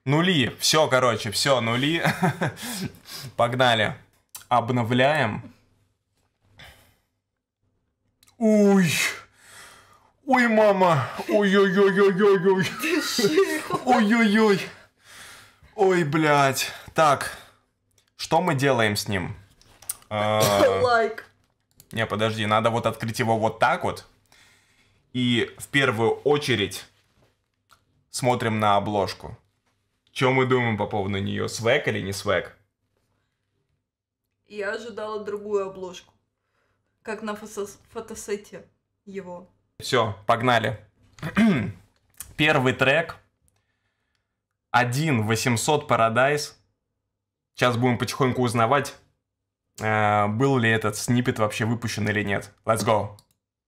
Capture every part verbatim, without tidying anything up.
Нули. Все, короче, все, нули. Погнали. Обновляем. Ой. Ой, мама. Ой-ой-ой-ой-ой-ой. Ой-ой-ой. Ой, блядь. Так. Что мы делаем с ним? Лайк. Не, подожди. Надо вот открыть его вот так вот. И в первую очередь смотрим на обложку. Что мы думаем по поводу нее? Свэг или не свэг? Я ожидала другую обложку. Как на фото фотосете его. Все, погнали. Первый трек. один восемьсот Paradise. Сейчас будем потихоньку узнавать, э, был ли этот сниппет вообще выпущен или нет. Let's go.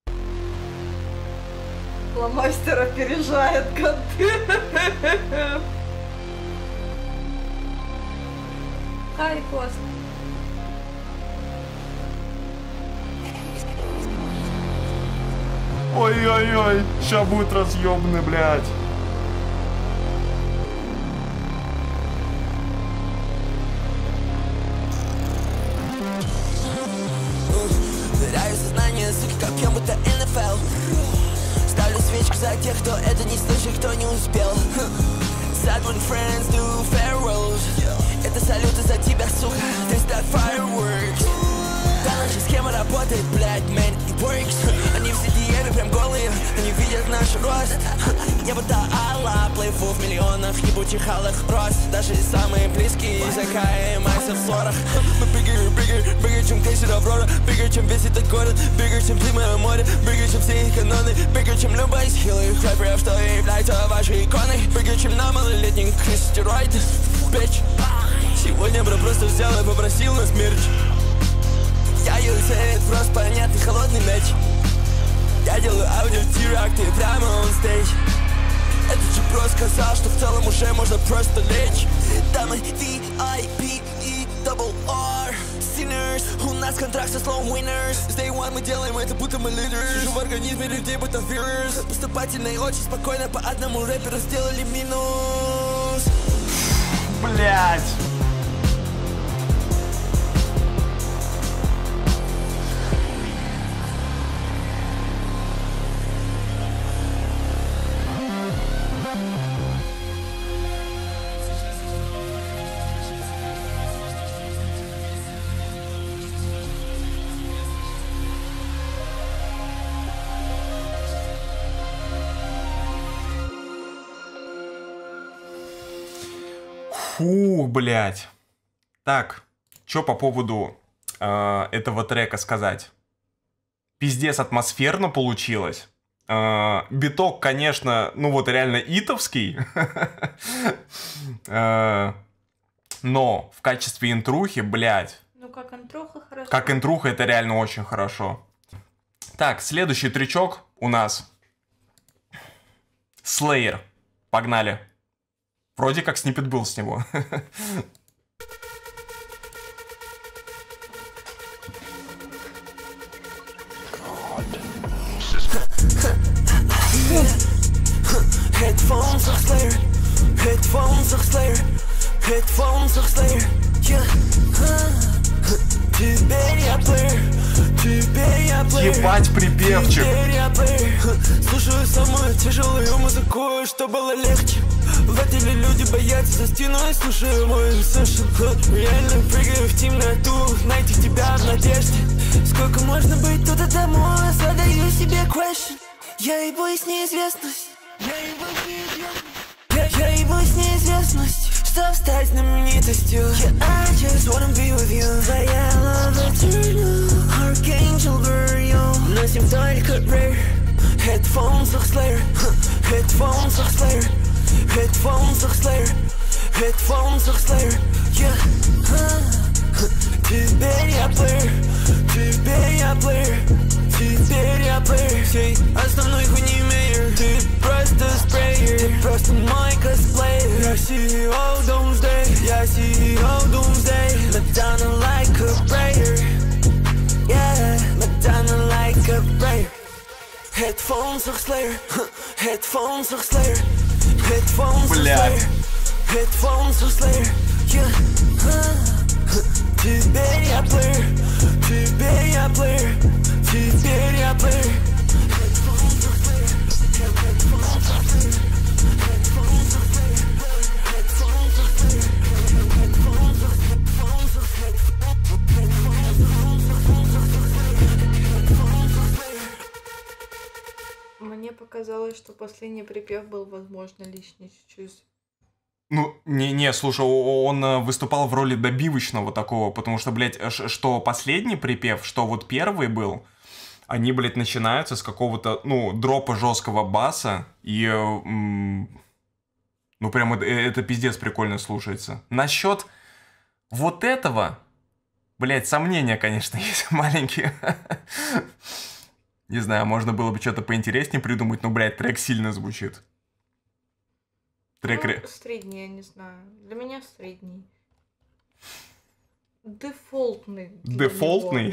Фломастер опережает контент. Ай, классно. Ой-ой-ой, ща будет разъебный, блядь. Теряю сознание, сука, как пьем, будто эн эф эл. Ставлю свечку за тех, кто это не слышит, кто не успел. Sad when friends do farewells. Это салюты за тебя, сука. This that fireworks. Да, наша схема работает, блядь, man, it works. Они все диены прям голые, они видят наш рост. Небо до Алла, плейфу в миллионах ебучих алых роз. Даже самые близкие закаемся в ссорах. Мы bigger, bigger, bigger, чем крейсер Аврора. Bigger, чем весь этот город. Bigger, чем зимое море. Bigger, чем все их каноны. Bigger, чем любой из хилых рэперов, что является вашей иконой. Bigger, чем на малолетних стероиды. Bitch. Сегодня бро просто взял и попросил нас мерч. Я юрсейт, просто понятный холодный мяч. Я делаю аудио-тиракты прямо on stage. Этот же просто сказал, что в целом уже можно просто лечь. Дамы ви ай пи и double R Sinners, у нас контракт со slow winners. С day one мы делаем это, будто мы leaders. Сижу в организме людей, будто fears. Поступательно и очень спокойно по одному рэперу сделали минус. Блять. Фу, блядь. Так, что по поводу э, этого трека сказать? Пиздец атмосферно получилось. Э, биток, конечно, ну вот реально итовский. э, но в качестве интрухи, блядь. Ну как интруха хорошо. Как интруха это реально очень хорошо. Так, следующий тречок у нас. Slayer. Погнали. Вроде как сниппет был с него. Headphones of Slayer, headphones of Slayer, headphones of Slayer. Теперь я плеер, теперь я плеер. Ебать припевчик. Теперь я плеер. Слушаю самую тяжелую музыку, что было легче. В отеле люди боятся за стеной, слушаю мой сешн. Реально прыгаю в темноту, найти тебя в надежде. Сколько можно быть тут одному, задаю себе question. Я ебусь неизвестность, я ебусь неизвестность. Я, я ебусь неизвестность, чтоб стать знаменитостью. Yeah, I just wanna be with you. Твоя love eternal, Archangel burial. Носим только rare. Headphones of Slayer, headphones of Slayer, headphones of Slayer, headphones of Slayer. Yeah. Теперь я плеер, теперь я плеер, теперь я плеер. Всей основной хуйни мейер. Ты просто спреер, ты просто мой косплеер. Я си и о Doomsday, я си и о Doomsday. Madonna like a prayer. Yeah, Madonna like a prayer. Headphones of Slayer, headphones of Slayer, headphones of Slayer, Headphones or Slayer, yeah. Теперь я плеер, теперь я плеер, теперь я плеер. Мне показалось, что последний припев был, возможно, лишний чуть-чуть. Ну, не-не, слушай, он выступал в роли добивочного такого, потому что, блядь, что последний припев, что вот первый был, они, блядь, начинаются с какого-то, ну, дропа жесткого баса, и, м- ну, прям это, это пиздец прикольно слушается. Насчет вот этого, блядь, сомнения, конечно, есть маленькие. Не знаю, можно было бы что-то поинтереснее придумать, но, блядь, трек сильно звучит. Трек... Ну, средний, я не знаю. Для меня средний. Дефолтный. Дефолтный?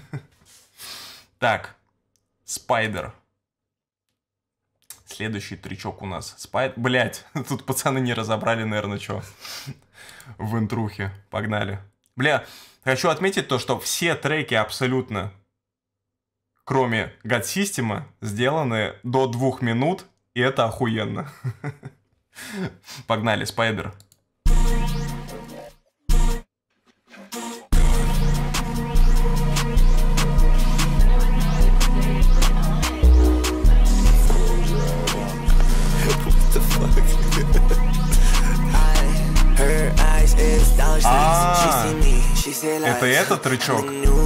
Так, Спайдер. Следующий тречок у нас. Спайдер. Блять, тут пацаны не разобрали, наверное, что в интрухе. Погнали. Бля, хочу отметить то, что все треки абсолютно, кроме God System, сделаны до двух минут, и это охуенно. Погнали, Спайдер. А, это этот тречок?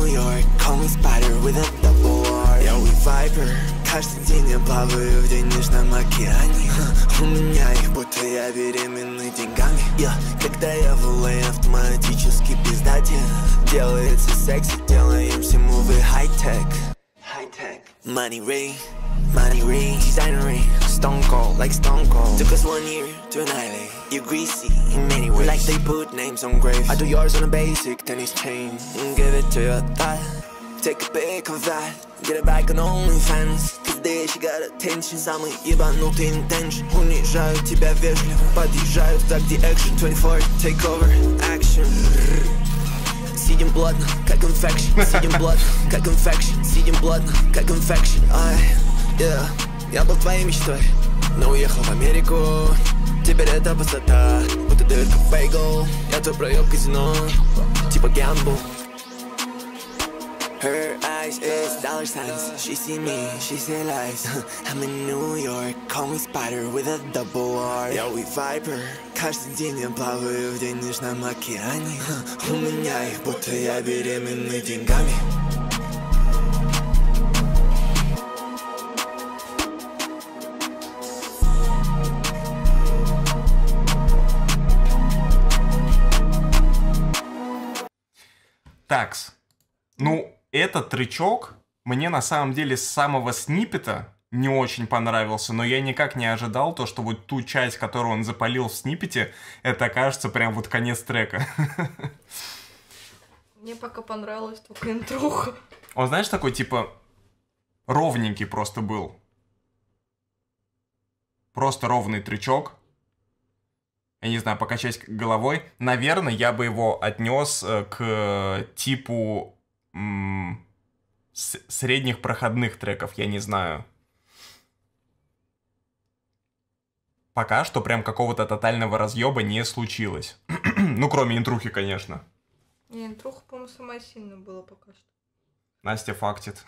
Каждый день я плаваю в денежном океане. У меня их будто я беременный деньгами. yeah. Когда я в эл эй, автоматически пиздатен. Делается секси, делаем все мувы хай-тек. Money ring, money ring, designer ring. Stone cold, like stone cold. Took us one year to annihilate. You're greasy in many ways. Like they put names on graves. I do yours on a basic tennis chain. And give it to your thigh. Take a pic of that. Get it back on OnlyFans. Cause there she got attention. Самый ебанутый интеншн. Унижают тебя вежливо. Подъезжают так, где экшен. двадцать четыре, take over, action. Сидим плотно, как инфекшн. Сидим плотно, как инфекшн. Сидим плотно, как инфекшн. Ай, yeah. Я был твоей мечтой, но уехал в Америку. Теперь это пустота, будто дырка в бейгл. Я твой проеб казино, типа гэмбл. Her eyes is dollar signs. She see me, she say lies. I'm in New York, call me Spider with a double R. Yeah, we Viper. Каждый день я плаваю в денежном океане. У меня их будто я беременный деньгами. Такс. Ну, этот тречок мне на самом деле с самого сниппета не очень понравился, но я никак не ожидал то, что вот ту часть, которую он запалил в сниппете, это окажется прям вот конец трека. Мне пока понравилась только интруха. Он, знаешь, такой типа ровненький просто был. Просто ровный тречок. Я не знаю, покачать головой. Наверное, я бы его отнес к типу м- с- средних проходных треков, я не знаю. Пока что прям какого-то тотального разъеба не случилось. Ну, кроме интрухи, конечно. Не, интруха, по-моему, самая сильная была пока что. Настя фактит.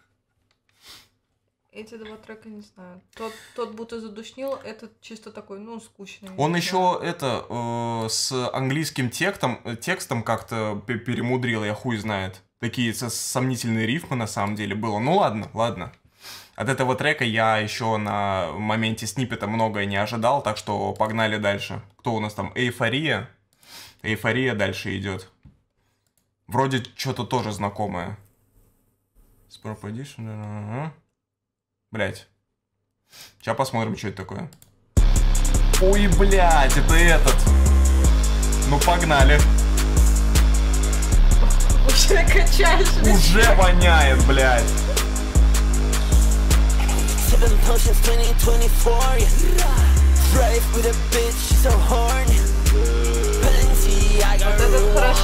Эти два трека не знаю. Тот, тот будто задушнил, этот чисто такой, ну, скучный. Он еще это э, с английским текстом, текстом как-то перемудрил, я хуй знает. Такие сомнительные рифмы на самом деле было. Ну ладно, ладно. От этого трека я еще на моменте сниппета многое не ожидал, так что погнали дальше. Кто у нас там? Эйфория. Эйфория дальше идет. Вроде что-то тоже знакомое. Spropadition. Блять. Сейчас посмотрим, что это такое. Ой, блядь, это этот. Ну, погнали. Уже качаешь. Уже воняет, блядь. Seven potions, twenty twenty-four, yeah. Drive with a bitch, so horny.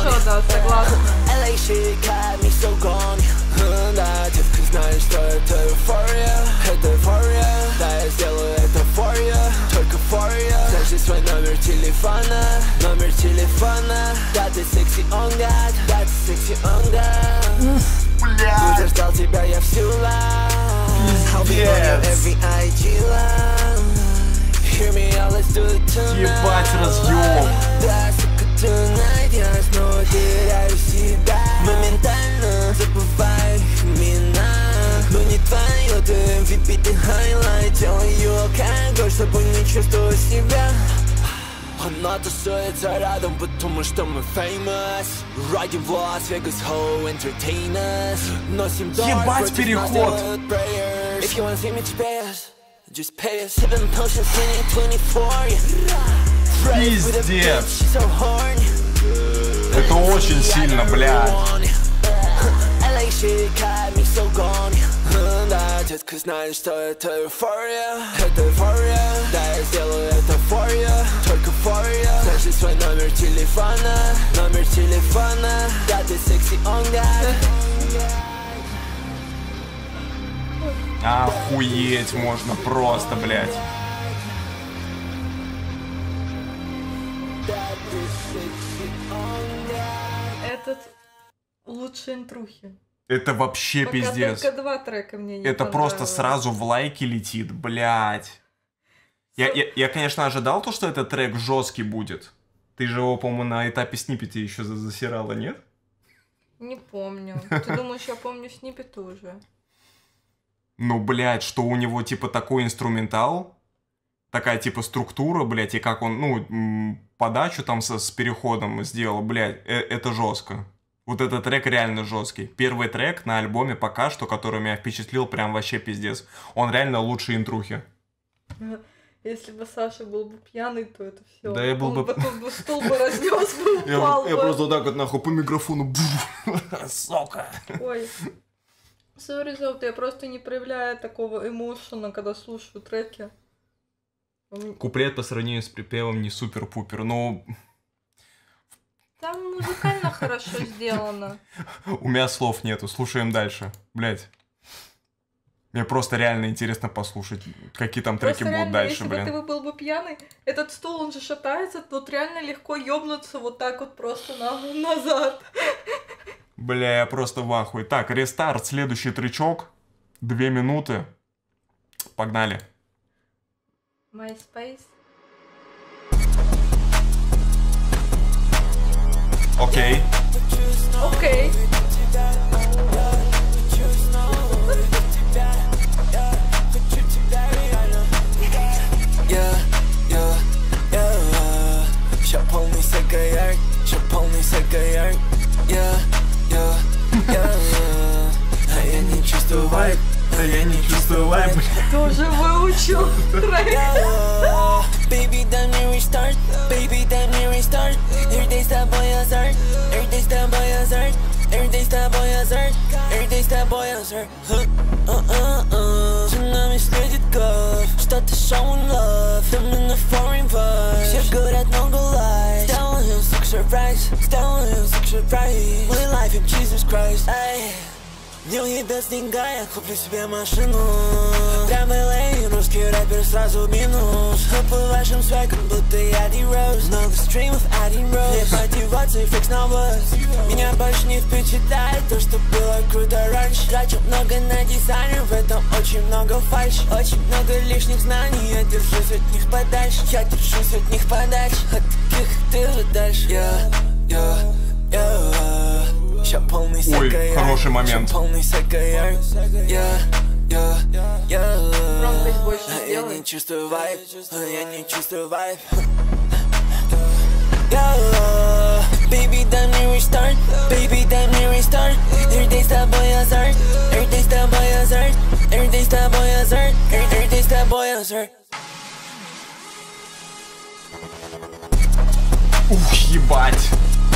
Хорошо, да, согласна. эл эй shit got me so gone. Да, девка, знаешь, что это эйфория. Это эйфория. Да, я сделаю это for you. Только for you. Скажи свой номер телефона. Номер телефона. Да, ты секси on God. Да, ты секси on God. Уже ждал тебя я всю life. I'll be on your every ай джи live. Hear me out, let's do it tonight. Ебать, разъем. Да, сука, tonight я снова теряю себя. Моментально забываю имена. Но не твое, ты эм ви пи, ты highlight. Делаю алкоголь, чтобы не чувствовать себя. Она тусуется рядом, потому что мы famous. Riding в Лас-Вегас, ho, entertain us. Носим дорог, Ебать, переход. If you wanna see me, just pay us. Just pay us. Sipping potions, twenty-four, yeah. Пиздец. She's so horny. Это очень сильно, бля. эл эй shit got me so gone. Да, детка, знаешь, что это эйфория. Это эйфория. Да, я сделаю это for you. Только for you. Скажи свой номер телефона. Номер телефона. Да, ты секси on God. Охуеть можно просто, блядь. Этот лучше интрухи. Это вообще Пока пиздец. только два трека мне не Это просто понравилось. сразу в лайки летит, блядь. Я, я, я, конечно, ожидал то, что этот трек жесткий будет. Ты же его, по-моему, на этапе сниппета еще за- засирала, нет? Не помню. Ты думаешь, я помню сниппеты уже? Ну, блядь, что у него, типа, такой инструментал, такая, типа, структура, блядь, и как он, ну, м, подачу там со, с переходом сделал, блядь, э- это жестко. Вот этот трек реально жесткий. Первый трек на альбоме пока что, который меня впечатлил, прям вообще пиздец. Он реально лучший интрухи. Если бы Саша был бы пьяный, то это все. Да я был Он бы- бы тут бы стул бы разнес бы, упал бы. вот так вот нахуй по микрофону. Сука. Ой. Sorry, Золото, я просто не проявляю такого эмошена, когда слушаю треки. У меня- Куплет по сравнению с припевом не супер-пупер, но Там музыкально хорошо сделано. у меня слов нету. Слушаем дальше. Блять. Мне просто реально интересно послушать, какие там треки Просто будут реально, дальше, если бы ты блин. был бы пьяный, этот стул, он же шатается, тут реально легко ёбнуться вот так вот просто на, назад. Бля, я просто в ахуе. Так, рестарт, следующий тречок. Две минуты. Погнали. MySpace. Окей. Окей. Yeah, yeah, yeah. Ща полный сигарет, ща полный сигарет. Yeah, yeah, yeah. А я не чувствую вайб, Да я не чувствую вайб. Тоже выучил трек. yeah. Baby, дай мне restart, baby, дай мне restart. Every day с тобой азарт, every day с тобой азарт, every day с тобой азарт, every day с тобой азарт. За нами следит год, что-то showing love, там на foreign vibe. Все говорят много lies, сделаю сук surprise, сделаю сук surprise. My life in Jesus Christ, ай. Не уебет с деньга, я куплю себе машину. Прям в эл эй, русский рэпер сразу минус. Оплывающим свеком, будто я D-Rose. Много стримов, один роуз. Нет мотивации, фикс на вас. Меня больше не впечатляет то, что было круто раньше. Трачу много на дизайнер, в этом очень много фальши. Очень много лишних знаний, я держусь от них подальше. Я держусь от них подальше, от таких, как ты же дальше. Yeah, yeah, yeah. Ща полный сигарет. хороший момент. Ща полный сигарет. Yeah, yeah, yeah. Громкость больше А я сделай. не чувствую вайб, а я не чувствую вайб. Yeah, baby, дай мне restart, baby, дай мне restart. Every day с тобой азарт, every day с тобой азарт, every day с тобой азарт, every day с тобой азарт. Ух, ебать.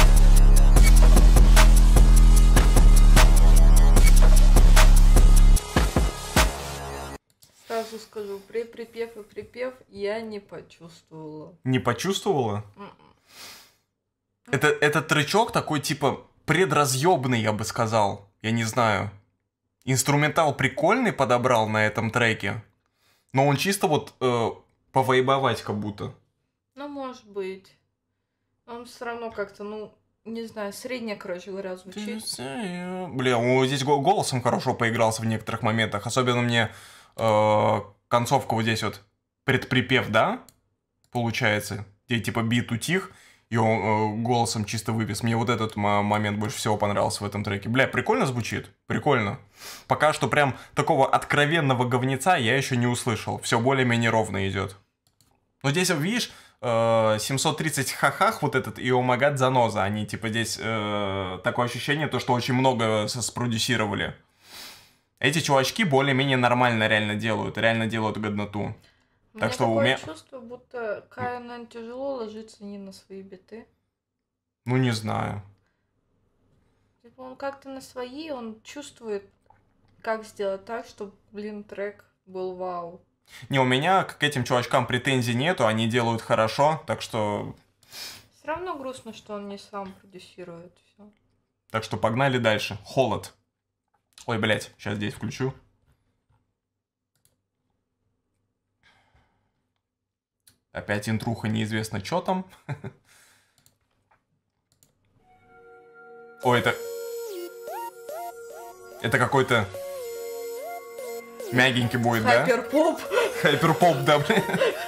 Сразу скажу, при припев и припев я не почувствовала. Не почувствовала? М-м. Это, этот тречок такой, типа, предразъебный, я бы сказал. Я не знаю. Инструментал прикольный подобрал на этом треке. Но он чисто вот э, повайбовать как будто. Ну, может быть. Он все равно как-то, ну, не знаю, средне, короче говоря, звучит. Бля, он здесь голосом хорошо поигрался в некоторых моментах. Особенно мне э, концовка вот здесь вот, предприпев, да, получается. Где типа бит утих, и он э, голосом чисто выпис. Мне вот этот момент больше всего понравился в этом треке. Бля, прикольно звучит, прикольно. Пока что прям такого откровенного говнеца я еще не услышал. Все более-менее ровно идет. Но здесь, видишь, семьсот тридцать хахах вот этот и омагат заноза. Они типа здесь э, такое ощущение, то, что очень много спродюсировали. Эти чувачки более-менее нормально реально делают. Реально делают годноту. Мне так что такое у меня... чувство, будто Кайнан тяжело ложится не на свои биты. Ну, не знаю. Типа он как-то на свои, он чувствует, как сделать так, чтобы, блин, трек был вау. Не, у меня к этим чувачкам претензий нету, они делают хорошо, так что... Все равно грустно, что он не сам продюсирует все. Так что погнали дальше. Холод. Ой, блядь, сейчас здесь включу. Опять интруха, неизвестно, что там. Ой, это... Это какой-то... Мягенький будет, да? Хайперпоп. Хайперпоп, да, блин.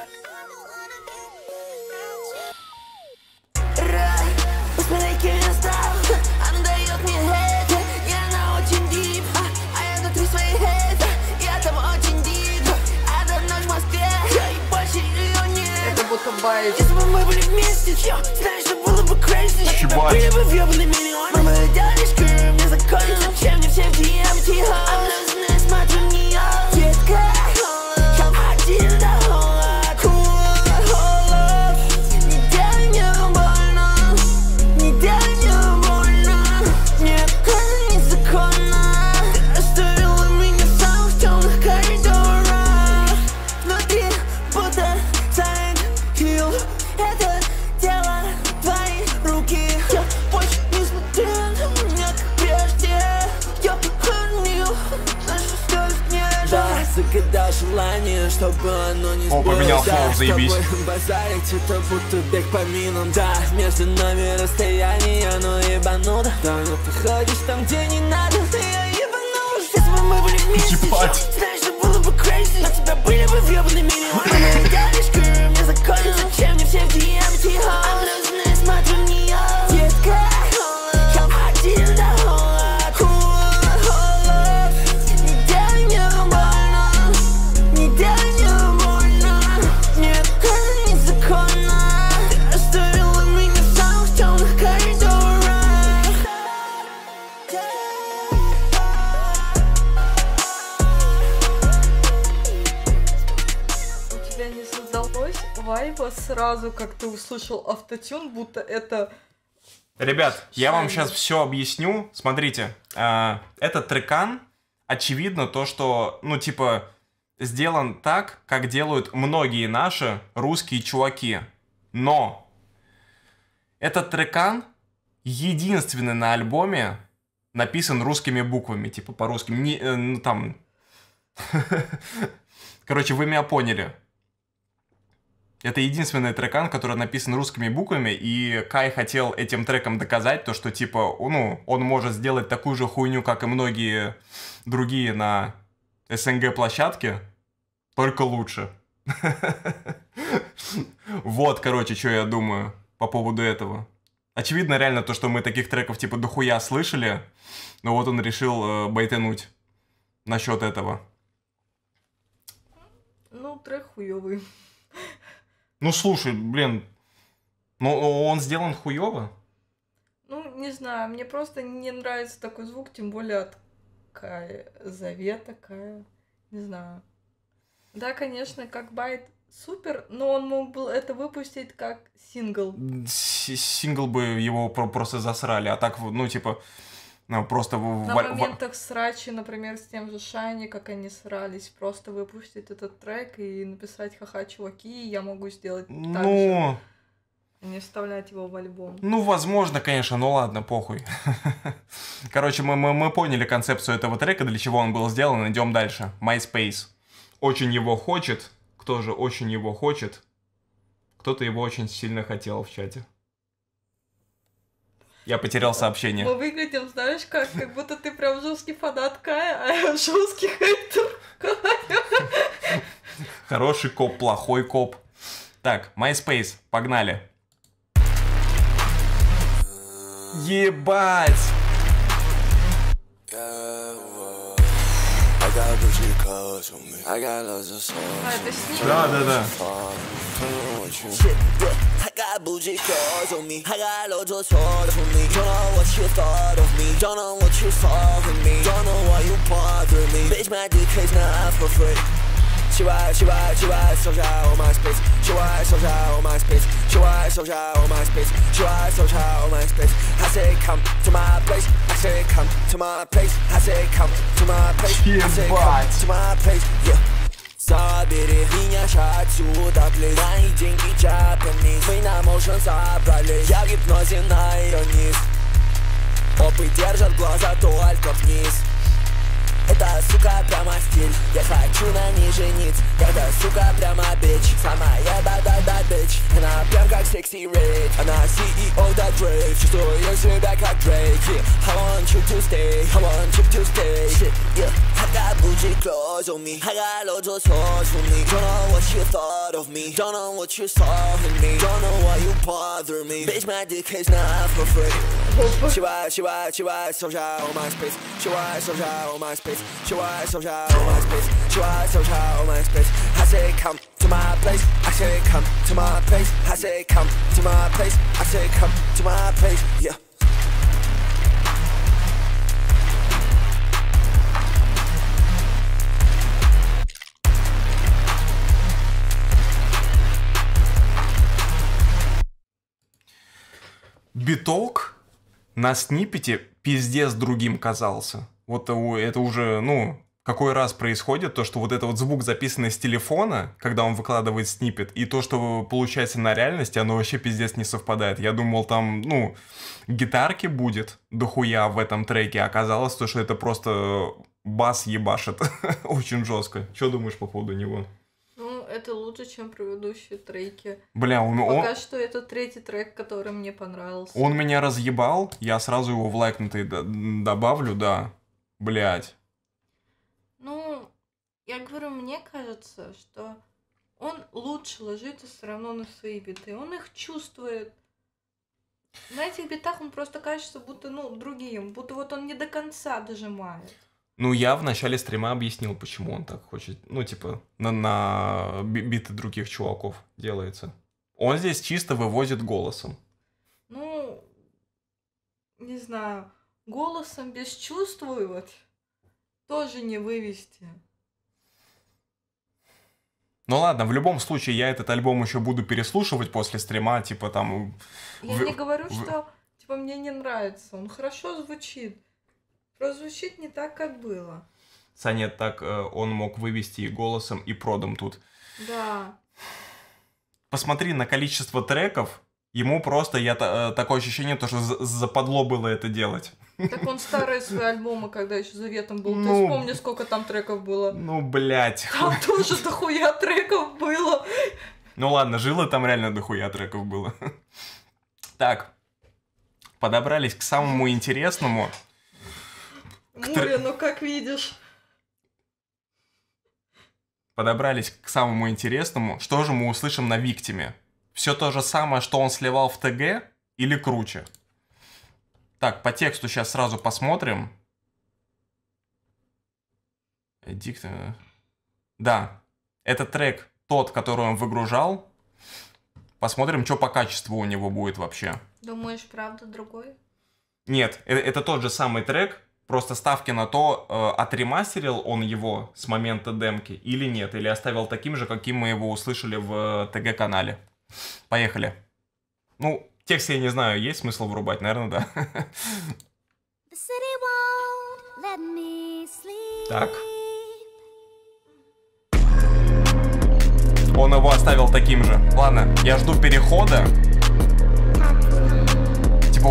Посмотри, кем я стал. Она дает мне хейт, и она очень дип. А я внутри своей хейт, я там очень дип. Это ночь в Москве, и больше ее нет. Это будто байт. Если бы мы были вместе, знаешь, что было бы crazy. Ебать. Были бы въебаны миллионы. Мама, дядюшка, мне закончится. Зачем мне все в ди эм тихо? А мне смотрю в нее. Детка, один до холод, холод. Не делай мне больно, не делай мне больно. Мне это незаконно. Ты оставила меня в самых темных коридорах. Внутри будто Silent Hill. Это дело твои руки. Я больше не смотрю на меня, как прежде. Я похоронил нашу скорость нежно. Да, загадал желание, чтобы оно не О, сбылось. поменял Да, флоу, с заебись. тобой базарить, это будто бег по минам. Да, между нами расстояние, оно ебануто. Да, но ты ходишь там, где не надо. Ты я ебанулась. Если бы мы были вместе, Ебать. знаешь, что было бы crazy. На тебя были бы въебаны миллионы. Моя дядюшка, мне закончится. Зачем мне все в ди эм тихо? Образные смотрю в нее. Детка, один до холод, холод, холод. Не делай мне больно, не делай мне больно. Нет, это незаконно. Ты оставила меня в самых темных коридорах. У тебя не создалось вайба сразу, как ты услышал автотюн, будто это... Ребят, я вам Шайна. сейчас все объясню. Смотрите, э, этот трекан, очевидно то, что, ну, типа, сделан так, как делают многие наши русские чуваки. Но этот трекан единственный на альбоме написан русскими буквами, типа по-русски. Не, э, ну, там... Короче, вы меня поняли. Это единственный трекан, который написан русскими буквами, и Кай хотел этим треком доказать то, что, типа, ну, он может сделать такую же хуйню, как и многие другие на эс эн гэ-площадке, только лучше. Вот, короче, что я думаю по поводу этого. Очевидно, реально, то, что мы таких треков, типа, дохуя слышали, но вот он решил э, байтануть насчет этого. Ну, трек хуёвый. Ну, слушай, блин, ну он сделан хуёво. Ну, не знаю, мне просто не нравится такой звук, тем более от Кая, Завета Кая, не знаю. Да, конечно, как байт супер, но он мог был это выпустить как сингл. С- Сингл бы его про- просто засрали, а так, ну, типа, ну, просто... в- На в- моментах срачи, например, с тем же Шайни, как они срались, просто выпустить этот трек и написать «Ха-ха, чуваки, я могу сделать так же». Ну, а не вставлять его в альбом. Ну, возможно, конечно, ну ладно, похуй. Короче, мы, мы, мы поняли концепцию этого трека, для чего он был сделан, идем дальше. MySpace. Очень его хочет. Кто же очень его хочет? Кто-то его очень сильно хотел в чате. Я потерял сообщение. Мы выглядим, знаешь, как, как будто ты прям жесткий фанат Кая, а я жесткий хейтер Кая. Хороший коп, плохой коп. Так, MySpace, погнали. Ебать! А, это с ним? Да, да, да. I got bougie clothes on me. I got loads of toys on me. Don't know what you thought of me. Don't know what you saw in me. Don't know why you bother me. Bitch, my dick is not for free. She ride, she ride, she ride, so shy on my space. She ride, so shy on my space. She ride, so shy on my space. She ride, so shy on my space. I say come to my place. I say come to my place. I say come to my place. I say come to my place. Yeah. Забери меня отсюда, плей. Мои деньги Japanese. Мы на motion собрались. Я в гипнозе на ее низ. Опыт держат глаза только вниз. Это, сука, прямо стиль. Я хочу на ней жениться. Это, сука, прямо бич. Самая да-да-да бич. Она прям как секси рейд. Она си и о да Дрейк. Чувствую себя как Дрейк. Yeah. I want you to stay. I want you to stay. Shit, yeah. I got bougie clothes on me. I got loads of toys on me. Don't know what you thought of me. Don't know what you saw in me. Don't know why you bother me. Bitch, my dick is not for free. She ride, she ride, she ride, so shy on my space. She ride, so shy on my space. She ride, so shy on my space. She ride, so shy on my space. I say come to my place. I say come to my place. I say come to my place. I say come to my place. Yeah. Биток на сниппете пиздец другим казался. Вот это уже, ну, какой раз происходит, то, что вот это вот звук, записанный с телефона, когда он выкладывает сниппет, и то, что получается на реальности, оно вообще пиздец не совпадает. Я думал, там, ну, гитарки будет дохуя в этом треке, а оказалось то, что это просто бас ебашит очень жестко. Что думаешь по поводу него? Это лучше, чем предыдущие треки. Бля, он... Пока он... что это третий трек, который мне понравился. Он меня разъебал, я сразу его в лайкнутый добавлю, да. Блядь. Ну, я говорю, мне кажется, что он лучше ложится все равно на свои биты. Он их чувствует. На этих битах он просто кажется будто, ну, другим. Будто вот он не до конца дожимает. Ну, я в начале стрима объяснил, почему он так хочет. Ну, типа, на, на биты других чуваков делается. Он здесь чисто вывозит голосом. Ну, не знаю, голосом бесчувствовать тоже не вывести. Ну ладно, в любом случае, я этот альбом еще буду переслушивать после стрима, типа там... Я в... не говорю, в... что, типа, мне не нравится. Он хорошо звучит. Прозвучит не так, как было. Саня, так э, он мог вывести и голосом, и продом тут. Да. Посмотри на количество треков, ему просто, я э, такое ощущение, то, что западло было это делать. Так он старые свои альбомы, когда еще Заветом был. Ну, Ты вспомни, сколько там треков было. Ну, блядь. Там тоже дохуя треков было. Ну ладно, жило там реально дохуя треков было. Так, подобрались к самому интересному. Муря, ну как видишь. Подобрались к самому интересному. Что же мы услышим на Виктиме? Все то же самое, что он сливал в ТГ, или круче? Так, по тексту сейчас сразу посмотрим. Эдикт... Да, это трек тот, который он выгружал. Посмотрим, что по качеству у него будет вообще. Думаешь, правда другой? Нет, это, это тот же самый трек. Просто ставки на то, э, отремастерил он его с момента демки или нет. Или оставил таким же, каким мы его услышали в ТГ-канале. Поехали. Ну, текст я не знаю, есть смысл врубать? Наверное, да. Так. Он его оставил таким же. Ладно, я жду перехода.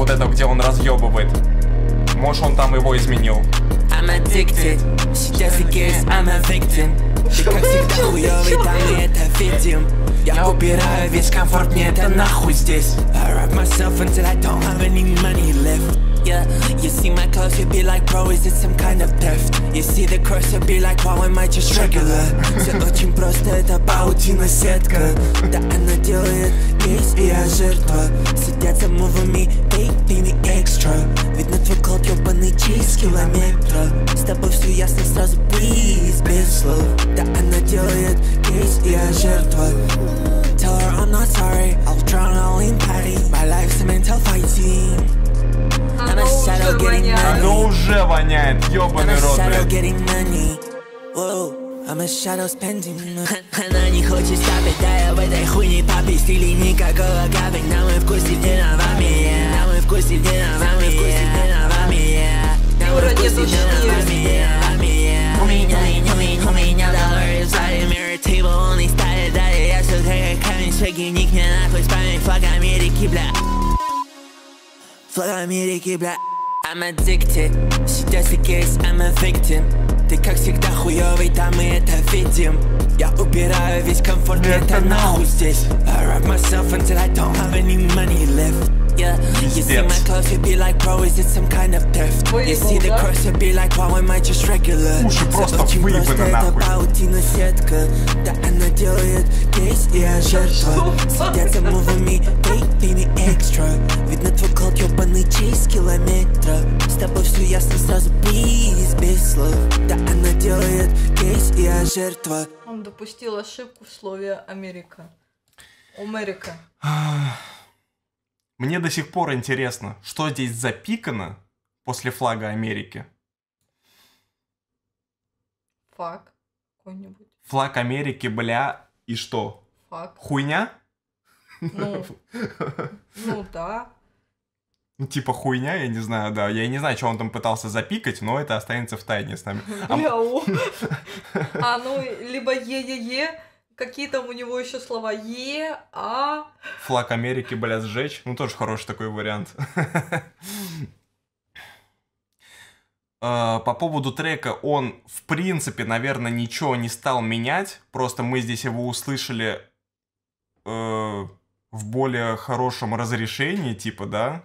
вот это, где он разъебывает. Может, он там его изменил. I'm addicted, сейчас и guess I'm a victim. Ты как всегда хуёвый, да мы это видим. Я убираю весь комфорт, мне это нахуй здесь. I rock myself until I don't have any money left. Yeah, you see my clothes, you be like, bro, is it some kind of theft? You see the cross, you be like, wow, am I just regular? Все очень просто, это паутина сетка. Да, она делает кейс, и я жертва. Сидят за мувами, эй, pay me extra. Видно твой код, ёбаный чиз километра. С тобой все ясно сразу, please, без слов. Да, она делает кейс, и я жертва. Tell her I'm not sorry, I'll drown all in party. My life's a mental fighting. Оно уже воняет. Оно уже воняет, ёбаный рот, блядь. I'm a shadow spending. Она не хочет стопить, да я в этой хуйне папе. Стили никакого капи, на мой вкус и ты на вами. На мой вкус и ты на вами. На вами. Юра, не души. У меня и у меня, у меня доллары в зале. Mirror table, он и ставит далее. Я все такая камень, шаги, ник мне нахуй с память. Флаг Америки, бля. Флаг Америки, бля. I'm addicted, сейчас и кейс, I'm a victim. Ты как всегда хуёвый, да мы это видим. Я убираю весь комфорт, мне это нахуй здесь. I rock myself until I don't have any money left. Yeah, you see my clothes, you be like, bro, is it some kind of theft? You see the cross, you be like, wow, am I just regular? Уши просто выебаны нахуй. Это паутина сетка. Да, она делает кейс, и я жертва. Сидят за мувами, эй, pay me extra. Видно твой код, ёбаный чиз километра. С тобой все ясно сразу, please, без слов. Да, она делает кейс, и я жертва. Он допустил ошибку в слове Америка. Америка. Мне до сих пор интересно, что здесь запикано после флага Америки. Фак. Какой-нибудь. Флаг Америки, бля, и что? Фак. Хуйня? Ну, ну да. Ну, типа хуйня, я не знаю, да. Я не знаю, что он там пытался запикать, но это останется в тайне с нами. Бля, а, ну, либо е-е-е, какие там у него еще слова? Е, а... Флаг Америки, бля, сжечь. Ну, тоже хороший такой вариант. По поводу трека, он, в принципе, наверное, ничего не стал менять. Просто мы здесь его услышали э, в более хорошем разрешении, типа, да?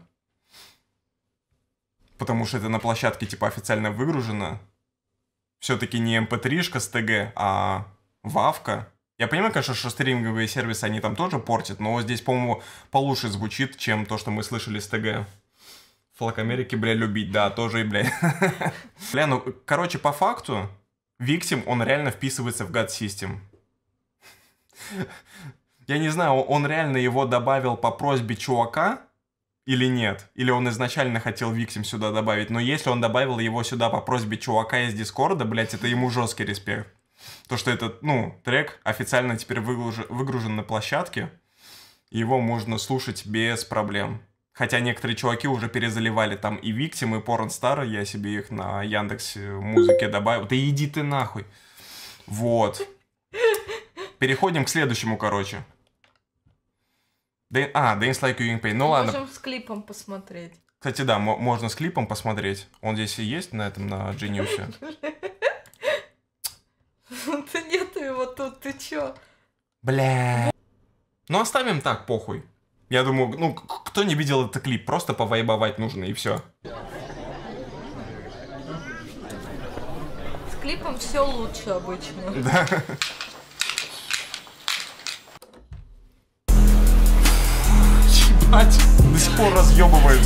Потому что это на площадке, типа, официально выгружено. Все-таки не эм пэ три-шка с тэ гэ, а вавка. Я понимаю, конечно, что стриминговые сервисы, они там тоже портят, но здесь, по-моему, получше звучит, чем то, что мы слышали с тэ гэ. Флаг Америки, бля, любить, да, тоже и, бля. Бля, ну, короче, по факту, Victim, он реально вписывается в God System. Я не знаю, он реально его добавил по просьбе чувака или нет? Или он изначально хотел Victim сюда добавить? Но если он добавил его сюда по просьбе чувака из Дискорда, блядь, это ему жесткий респект. То, что этот, ну, трек официально теперь выгружен, выгружен на площадке, его можно слушать без проблем. Хотя некоторые чуваки уже перезаливали там и Victim, и Pornstar, я себе их на Яндекс.Музыке добавил. Да иди ты нахуй. Вот. Переходим к следующему, короче. А, Dance Like You In Pain. Ну ладно. Можем с клипом посмотреть. Кстати, да, можно с клипом посмотреть. Он здесь и есть на этом, на Genius. Да нету его тут, ты чё? Бля. Ну оставим так, похуй. Я думаю, ну, кто не видел этот клип, просто повайбовать нужно, и все. С клипом все лучше обычно. Да. Ебать, до сих пор разъебывает.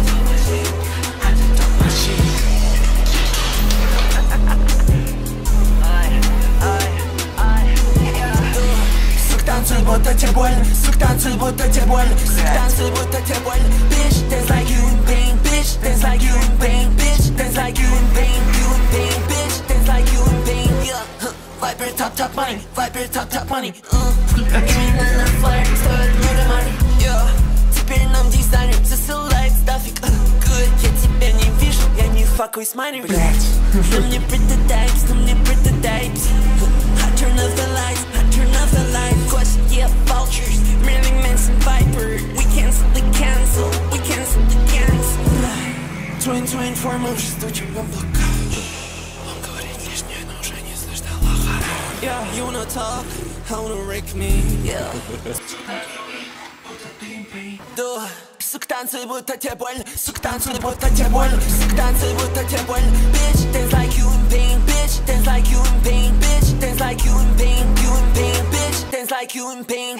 Танцуй, будто тебе больно, сук, танцуй, будто тебе больно, сук, танцуй, будто тебе больно. Bitch, dance like you in pain, bitch, dance like you in pain, bitch, dance like you in pain, you in pain, bitch, dance like you in pain, yeah. Viper, top, top money, Viper, top, top money, uh. Именно на флайер стоит много money, yeah. Теперь нам дизайнер засылает стафик, uh, good. Я тебя не вижу, я не факуй с майнер, блядь. Но мне prototypes, но мне prototypes. I turn off the lights, I turn off the lights. Cause yeah, vultures, Marilyn Manson, Viper. We cancel the cancel, we cancel the cancel. Twin, twin, four, мы уже стучим в облака. Он говорит лишнее, но уже не слышно лоха. Yeah, you wanna talk, I wanna wreck me, yeah. Да, сука, танцуй, будто тебе больно. Сука, танцуй, будто тебе больно. Сука, танцуй, будто тебе больно. Bitch, dance like you in pain. Bitch, dance like you in pain. Bitch, dance like you in pain. You in pain. Bitch, dance like you in pain.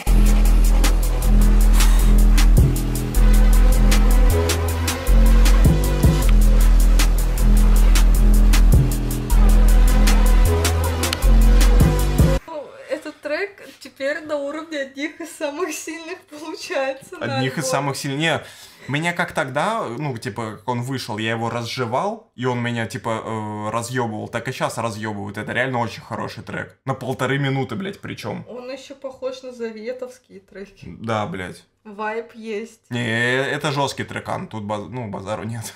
Этот трек теперь на уровне одних из самых сильных получается. Одних из самых сильных. Не, меня как тогда, ну, типа, как он вышел, я его разжевал, и он меня, типа, э, разъебывал, так и сейчас разъебывают. Это реально очень хороший трек. На полторы минуты, блядь, причем. Он еще похож на заветовские треки. Да, блядь. Вайб есть. Не, это жесткий трекан, тут, баз... ну, базару нет.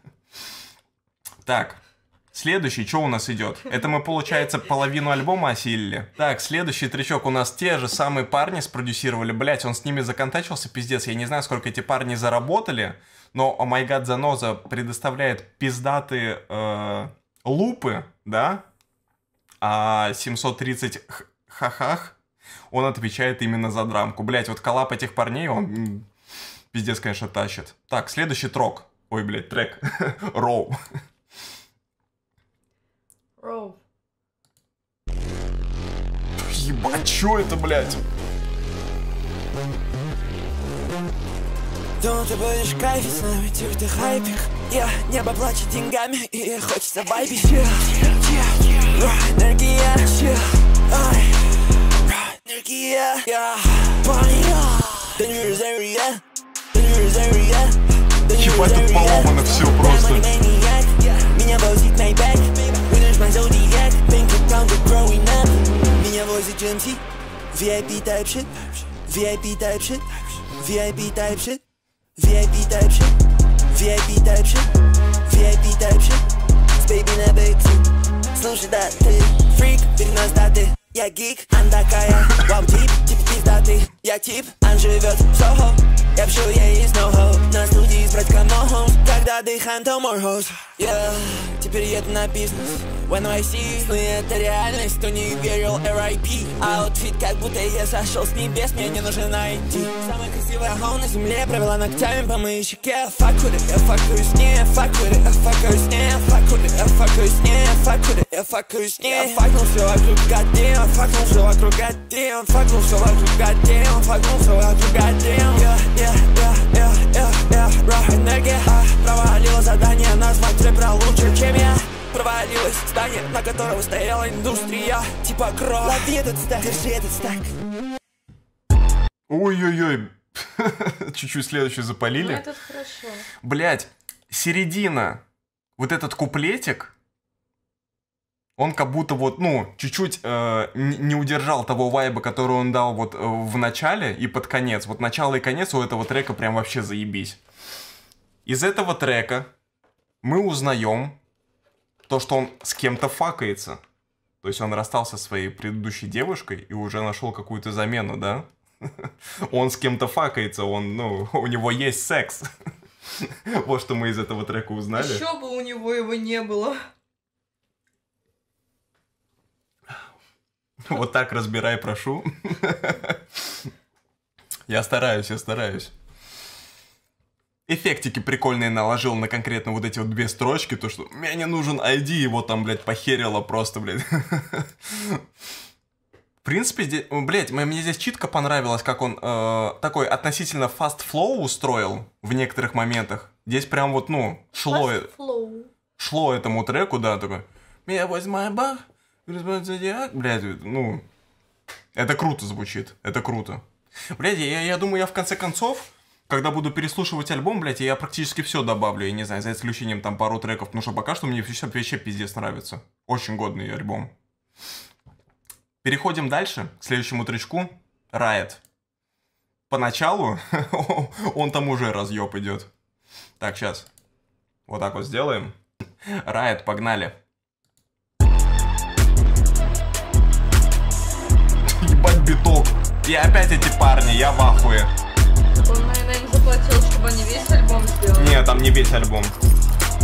Так. Следующий, что у нас идет? Это мы, получается, половину альбома осилили. Так, следующий тречок у нас те же самые парни спродюсировали. Блять, он с ними законтачился, пиздец. Я не знаю, сколько эти парни заработали, но Oh My God Заноза предоставляет пиздатые э, лупы, да? А семьсот тридцать хахах он отвечает именно за драмку. Блять, вот коллап этих парней, он пиздец, конечно, тащит. Так, следующий трок. Ой, блять, трек. Роу. Роу. Ебать, чё это, блядь? Думал, ты будешь в кайфе с нами, типа ты хайпик. Я небо плачет деньгами, и хочется вайбить. Энергия, энергия, я Ебать, тут поломано все просто. Меня возит Майбэк, Winners my zodiac, Bank account growing up. Меня возит джи эм си, ви ай пи type shit, ви ай пи type shit, ви ай пи type shit, ви ай пи type shit, ви ай пи type shit, ви ай пи type shit. С бейби на бэксу, слушай, да ты фрик, перенос даты. Я гик, она такая, вау тип, тип пиздатый. Я тип, он живет в Сохо. Я пшу, я есть ноу-хоу. На студии с братьком Мохоус. Когда дыхаем, то морхоус. Yeah, теперь еду на бизнес. When I see, ну это реальность, кто не верил эр ай пи. Аутфит, как будто я сошел с небес, мне не нужен ай ди. Самая красивая хоу на земле, провела ногтями по моей щеке. Fuck with it, я факую с ней, fuck with it, я факую с ней, fuck with it, я факую с ней, fuck with it, я факую с ней. Я факнул все вокруг, goddamn, факнул все вокруг, goddamn, факнул все вокруг, goddamn, факнул все вокруг, goddamn. Yeah, yeah, yeah, yeah, yeah, yeah, raw энергия. Провалила задание, назвать рэпера лучше, чем я. Провалилось здание, на которого стояла индустрия. Типа кровь. Лови этот стак, держи этот стак. Ой-ой-ой. Чуть-чуть следующий запалили. Ну, этот хорошо. Блять, середина. Вот этот куплетик, он как будто вот, ну, чуть-чуть э, не удержал того вайба, который он дал вот э, в начале и под конец. Вот начало и конец у этого трека прям вообще заебись. Из этого трека мы узнаем то, что он с кем-то факается. То есть он расстался со своей предыдущей девушкой и уже нашел какую-то замену, да? Он с кем-то факается, он, ну, у него есть секс. Вот что мы из этого трека узнали. Еще бы у него его не было. Вот так разбирай, прошу. Я стараюсь, я стараюсь. Эффектики прикольные наложил на конкретно вот эти вот две строчки, то что мне не нужен ай ди, его там, блядь, похерило просто, блядь. В принципе, здесь, блядь, мне здесь читка понравилась, как он э, такой относительно fast flow устроил в некоторых моментах. Здесь прям вот, ну, шло, шло этому треку, да, такой. Меня возьмай бах, блядь, ну, это круто звучит, это круто. Блядь, я, я думаю, я в конце концов, когда буду переслушивать альбом, блядь, я практически все добавлю, я не знаю, за исключением там пару треков, потому что пока что мне все вообще пиздец нравится. Очень годный альбом. Переходим дальше, к следующему тречку. Riot. Поначалу он там уже разъеб идет. Так, сейчас. Вот так вот сделаем. Riot, погнали. Ебать биток. И опять эти парни, я в ахуе. Он, наверное, им заплатил, чтобы они весь альбом сделали. Нет, там не весь альбом.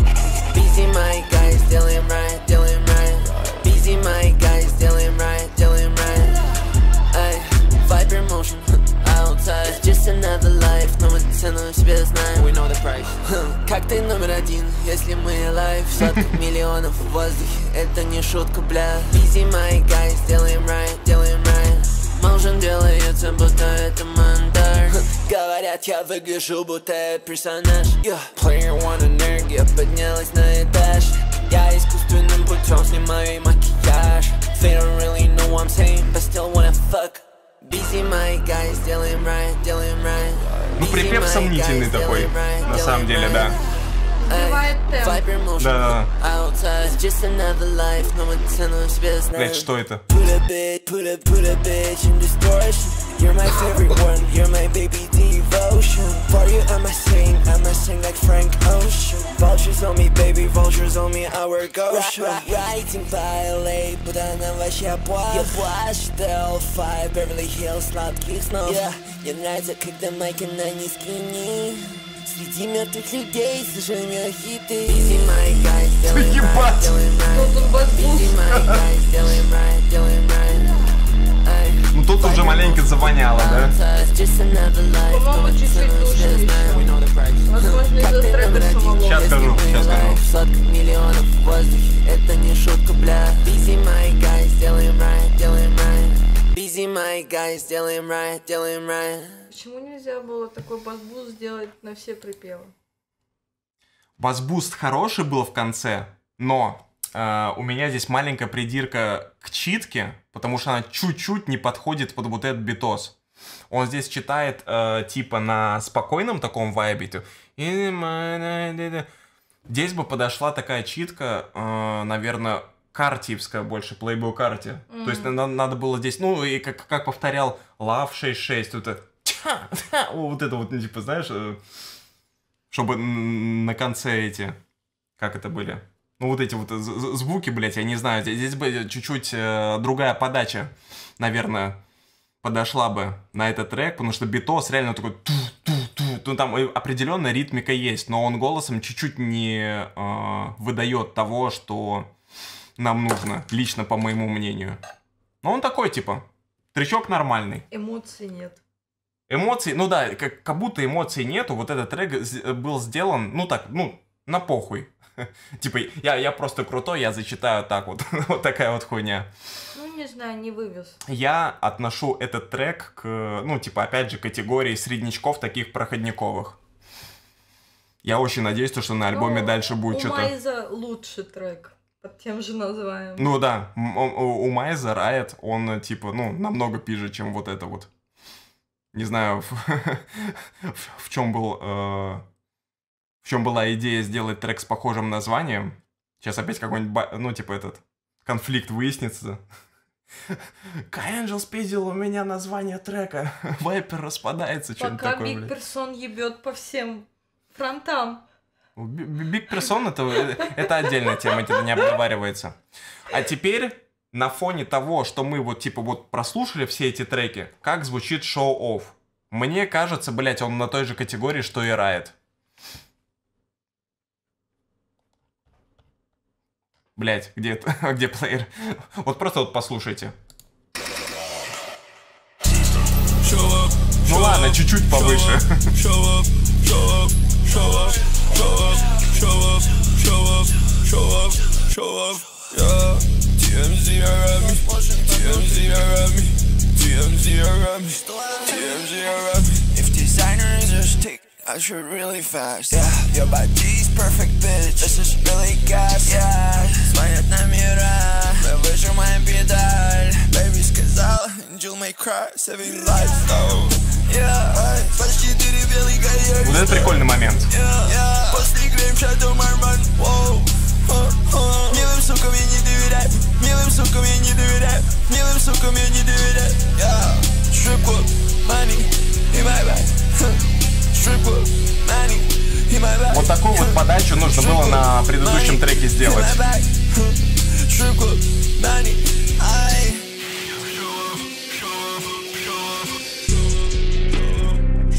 Busy my guys, делаем right, делаем right. Busy my guys, делаем right, делаем right. Ай, Viper motion, outside. It's just another life, но мы цену себе знаем. We know the price. Как ты номер один, если мы alive? Соток миллионов в воздухе, это не шутка, бля. Busy my guys, делаем right, делаем right. Motion делается, будто это монтаж. Говорят, я выгляжу, будто это персонаж. yeah. Player one энергия поднялась на этаж. Я искусственным путем снимаю макияж. They don't really know what I'm saying, but still wanna fuck. Busy my guys, делаем right, делаем right. Ну, припев сомнительный такой, на самом деле, да. Убивает темп. Да. Блять, Блять, что это? You're my favorite one, you're my baby devotion. For you I'm a sing, I'm a sing like Frank Ocean. Vultures on me, baby, vultures on me, our Goshen. Writing by Л А, будто она вообще плачь. Я плачу, Эл пять, Beverly Hills, сладких снов. Мне нравится, когда майка на низкий низ. Среди мертвых людей слышим ее хиты. Busy my guys, делаем right, делаем right. Busy my guys, делаем right, делаем right. Ну тут уже маленько завоняло, да? По-моему, чуть-чуть лучше еще. Возможно, из-за трека самого. Сейчас скажу, сейчас скажу. Сотка миллионов в воздухе, это не шутка, бля. Busy my guys, делаем right, делаем right. Busy my guys, делаем right, делаем right. Почему нельзя было такой бас-буст сделать на все припевы? Бас-буст хороший был в конце, но э, у меня здесь маленькая придирка к читке, потому что она чуть-чуть не подходит под вот этот битос. Он здесь читает э, типа на спокойном таком вайбе. Здесь бы подошла такая читка, э, наверное, картиевская больше, плейбой карте. Mm-hmm. То есть надо, надо было здесь, ну и как, как повторял Love шесть шесть, вот это, вот это вот, ну, типа, знаешь, чтобы на конце эти, как это были? Ну, вот эти вот звуки, блядь, я не знаю, здесь бы чуть-чуть э, другая подача, наверное, подошла бы на этот трек, потому что битос реально такой ту-ту-ту, ну, там определенная ритмика есть, но он голосом чуть-чуть не э, выдает того, что нам нужно, лично по моему мнению. Но он такой, типа, тречок нормальный. Эмоций нет. Эмоций, ну да, как, как будто эмоций нету, вот этот трек был сделан, ну так, ну, на похуй. Типа, я, я просто крутой, я зачитаю так вот. Вот такая вот хуйня. Ну, не знаю, не вывез. Я отношу этот трек к, ну, типа, опять же, категории среднячков, таких проходниковых. Я очень надеюсь, что на альбоме ну, дальше будет у что-то... У Майза лучший трек, под тем же названием. Ну да, у, у Майза Riot, он, типа, ну, намного пиже, чем вот это вот. Не знаю, в, в, в чем был... Э... В чем была идея сделать трек с похожим названием. Сейчас опять какой-нибудь, ну, типа этот, конфликт выяснится. К-Энджел спиздил у меня название трека. Вайпер распадается, что-нибудь такое, блядь. Пока Биг Персон ебет по всем фронтам. Биг Персон это, это отдельная тема, это не обговаривается. А теперь, на фоне того, что мы вот, типа, вот прослушали все эти треки, как звучит Show Off. Мне кажется, блядь, он на той же категории, что и Riot. Блять, где, где плеер? Вот просто вот послушайте. Ну ладно, чуть-чуть повыше. I shoot really fast, yeah. Your body's perfect, bitch. This is really gas, yeah. Звонят номера, мы выжимаем педаль. Baby сказал, Angel may cry, saving lives, though. Yeah, почти четыре белый гаек. Вот это прикольный момент. Yeah, после грим шату марман, воу. Милым сукам я не доверяю, милым сукам я не доверяю, милым сукам я не доверяю. Yeah, strip club, money in my bag. Вот такую вот подачу нужно было на предыдущем треке сделать.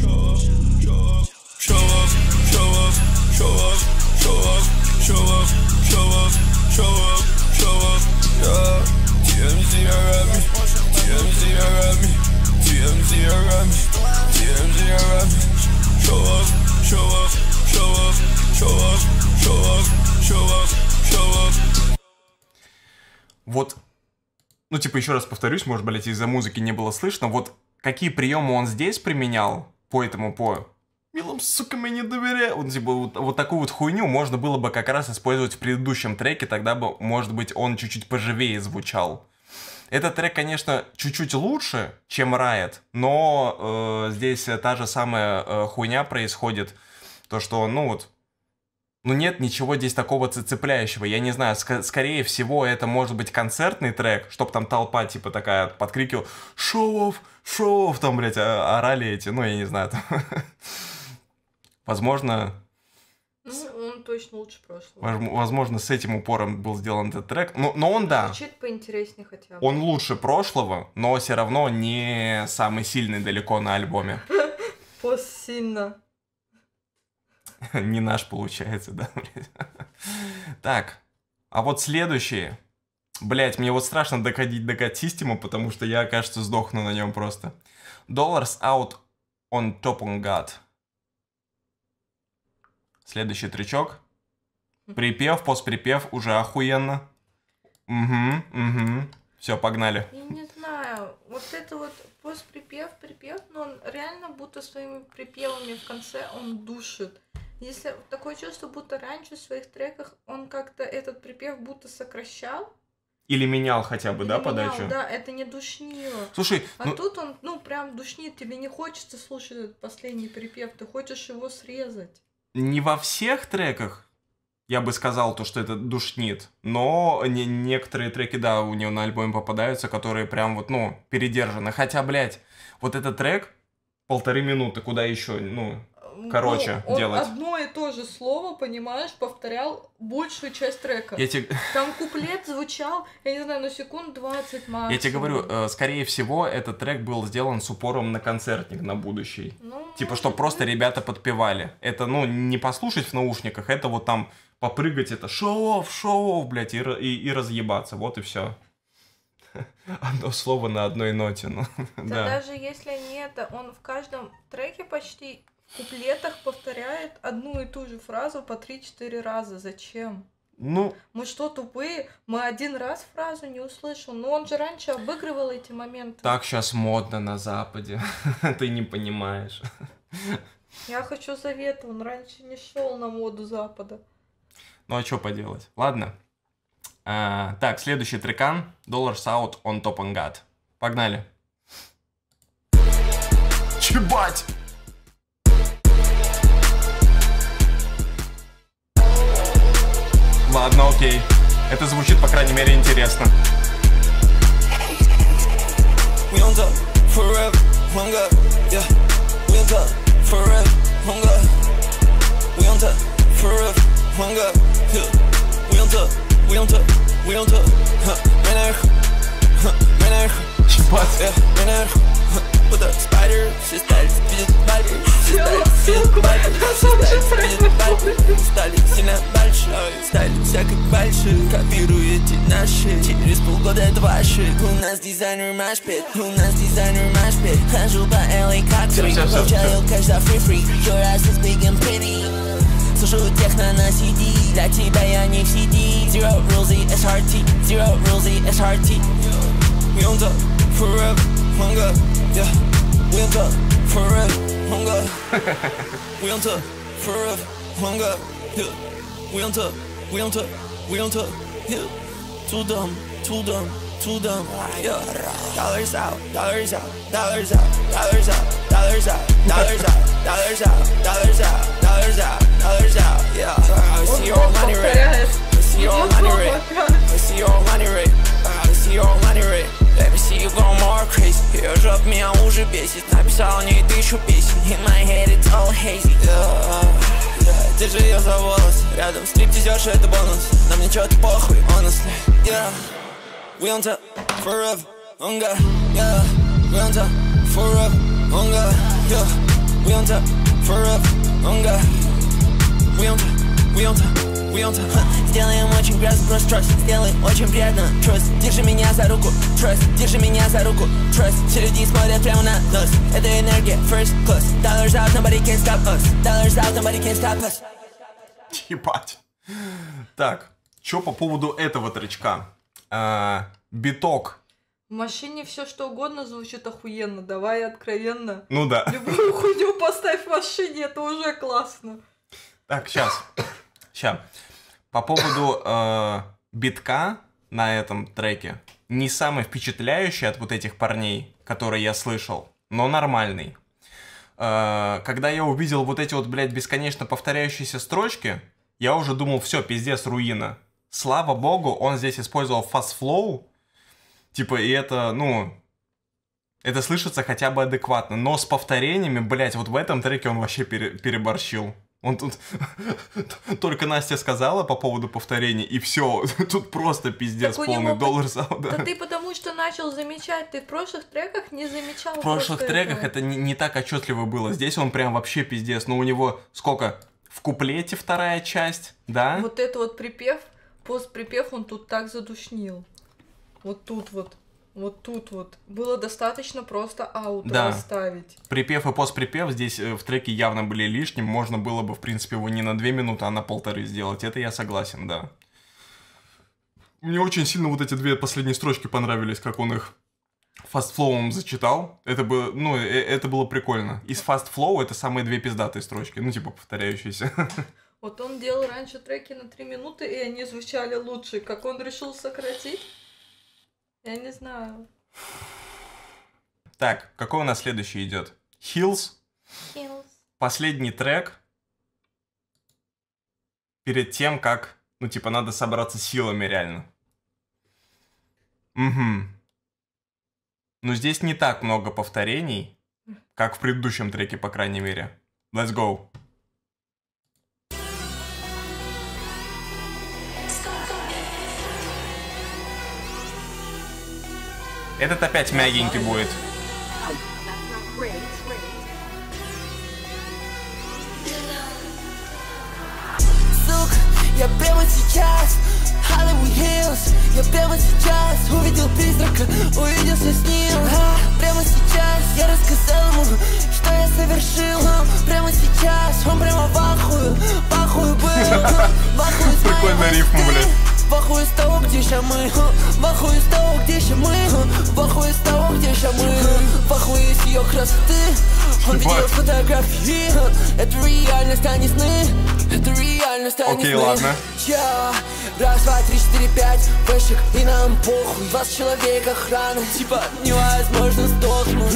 Show off, show off, show off, show off, show off. Вот, ну типа еще раз повторюсь, может, блять, из-за музыки не было слышно, вот какие приемы он здесь применял по этому, по «Милым, сука, мы не доверяю». Вот, типа, вот, вот такую вот хуйню можно было бы как раз использовать в предыдущем треке, тогда бы, может быть, он чуть-чуть поживее звучал. Этот трек, конечно, чуть-чуть лучше, чем Riot, но э, здесь та же самая э, хуйня происходит, то, что, ну вот, ну нет ничего здесь такого цепляющего, я не знаю, ск- скорее всего, это может быть концертный трек, чтоб там толпа, типа, такая подкрикивала «Шоу-офф! Шоу-офф!» там, блядь, орали эти, ну, я не знаю, там... Возможно, Ну, он точно лучше прошлого. вож- возможно, с этим упором был сделан этот трек. Но, но он, да, Звучит поинтереснее хотя бы. он лучше прошлого, но все равно не самый сильный далеко на альбоме. Пост сильно. Не наш получается, да, блядь. Так, а вот следующие. Блять, мне вот страшно доходить до God System, потому что я, кажется, сдохну на нем просто. Dollars Out on Top on God. Следующий тречок. Припев, постприпев, уже охуенно. Угу, угу. Все, погнали. Я не знаю, вот это вот постприпев, припев, но он реально будто своими припевами в конце он душит. Если такое чувство, будто раньше в своих треках он как-то этот припев будто сокращал. Или менял хотя бы, или да, менял, подачу? Да, это не душнило. Слушай, А ну, тут он, ну, прям душнит, тебе не хочется слушать этот последний припев, ты хочешь его срезать. не во всех треках я бы сказал то, что это душнит, но не, некоторые треки, да, у него на альбоме попадаются, которые прям вот, ну, передержаны. Хотя, блядь, вот этот трек полторы минуты, куда еще, ну, короче ну, он делать. одно и то же слово, понимаешь, повторял большую часть трека. Я тебе... Там куплет звучал, я не знаю, на секунд двадцать максимум. Я тебе говорю, э, скорее всего, этот трек был сделан с упором на концертник на будущий. Ну, Типа, чтобы просто ребята подпевали. Это, ну, не послушать в наушниках, это вот там попрыгать, это шоу-офф, шоу-офф, блядь, и, и, и разъебаться, вот и все. Одно слово на одной ноте, ну, да, да. даже если не это, он в каждом треке почти в куплетах повторяет одну и ту же фразу по три-четыре раза. Зачем? Ну, Мы что, тупые? Мы один раз фразу не услышал. Но он же раньше обыгрывал эти моменты. так сейчас модно на Западе, ты не понимаешь. Я хочу завета, он раньше не шел на моду Запада. Ну, а что поделать? Ладно. А, так, следующий трекан. Dollars Out on Top on God. Погнали. Чебать! Ладно, окей. Это звучит, по крайней мере, интересно. We on top forever, one God, yeah. We on top forever, one God. We on top forever, one God, yeah. We on top, we on top, we on top. Мы наверху, мы наверху, Чебать! мы наверху. Будто спайдер, все стали спидить бальбы, все стали спидить бальбы, все стали спидить бальбы, стали сильно больше, стали всяко больше, копируете наши, через полгода это ваши. У нас дизайнер машпит, у нас дизайнер машпит, хожу по эл эй как три, получаю кэш за фри-фри, your ass is big and pretty. Слушаю техно на си ди, для тебя я не в си ди. Zero Rulesy, эс ар ти, Zero Rulesy, эс ар ти. We on top forever, one God, yeah. We on top forever, one God. We on top forever, one God, yeah. We on top, we on top, we on top, yeah. Too dumb, too dumb, too dumb, yeah. Dollars out, dollars out, dollars out, dollars out, dollars out, dollars out, dollars out, dollars out, dollars out, dollars out, yeah. I see your money rate, I see your money rate, I see your money rate, I see your money rate. Let me see you go more crazy. Ее жоп меня уже бесит. Написал не тысячу песен. In my head it's all hazy, yeah, yeah. Держи ее за волосы. Рядом стриптизерша это бонус. Нам ничего-то похуй, honestly, yeah. We on top forever, on God, yeah. We on top forever, on God, yeah. We on top forever, on God. We on top, we on top, we on top. Сделаем очень грязно, просто trust. Сделаем очень приятно, trust. Держи меня за руку, trust. Держи меня за руку, trust. Все люди смотрят прямо на нас. Это энергия, first class. Dollars out, nobody can stop us. Dollars out, nobody can stop us. Ебать. Так, что по поводу этого тречка? А, биток. В машине все что угодно звучит охуенно, давай откровенно. Ну да. Любую хуйню поставь в машине, это уже классно. Так, сейчас. Сейчас. По поводу э, битка на этом треке. Не самый впечатляющий от вот этих парней, которые я слышал, но нормальный. Э, когда я увидел вот эти вот, блядь, бесконечно повторяющиеся строчки, я уже думал, все, пиздец, руина. Слава богу, он здесь использовал fast flow. Типа, и это, ну... Это слышится хотя бы адекватно. Но с повторениями, блядь, вот в этом треке он вообще пере- переборщил. Он тут... Только Настя сказала по поводу повторений, и все. Тут просто пиздец Так у полный него доллар. по- Да. Да ты потому что начал замечать, ты в прошлых треках не замечал. В прошлых просто треках этого. это не, не так отчетливо было. Здесь он прям вообще пиздец. Но у него сколько? В куплете вторая часть, да? Вот это вот припев, постприпев он тут так задушнил. Вот тут вот. Вот тут вот. Было достаточно просто аутро Да. оставить. Припев и постприпев здесь э, в треке явно были лишним. Можно было бы, в принципе, его не на две минуты, а на полторы сделать. Это я согласен, да. Мне очень сильно вот эти две последние строчки понравились, как он их фастфлоум зачитал. Это было, ну, э- это было прикольно. Из фастфлоу это самые две пиздатые строчки. Ну, типа, повторяющиеся. Вот он делал раньше треки на три минуты, и они звучали лучше. Как он решил сократить? Я не знаю. Так, какой у нас следующий идет? Hills. Последний трек. Перед тем, как, ну, типа, надо собраться силами реально. Угу. Но здесь не так много повторений, как в предыдущем треке, по крайней мере. Let's go. Этот опять мягенький будет. Сука, я прямо сейчас Hollywood Hills. Я прямо сейчас увидел призрака, увиделся с ним. А, прямо сейчас я рассказал ему, что я совершил. А, прямо сейчас он прямо в ахуе, в ахуе был. В ахуе с моей Прикольная рифма, высоты. блядь. В ахуе с того, где ща мы. В ахуе с того, где ща мы. В ахуе с того, где ща мы. В ахуе с ее красоты. Он видел Ебать. фотографии. Это реальность, а не сны. Это реальность, а не Окей, сны. ладно. Я раз, два, три, четыре, пять вышек, и нам похуй. двадцать человек охраны, типа невозможно сдохнуть.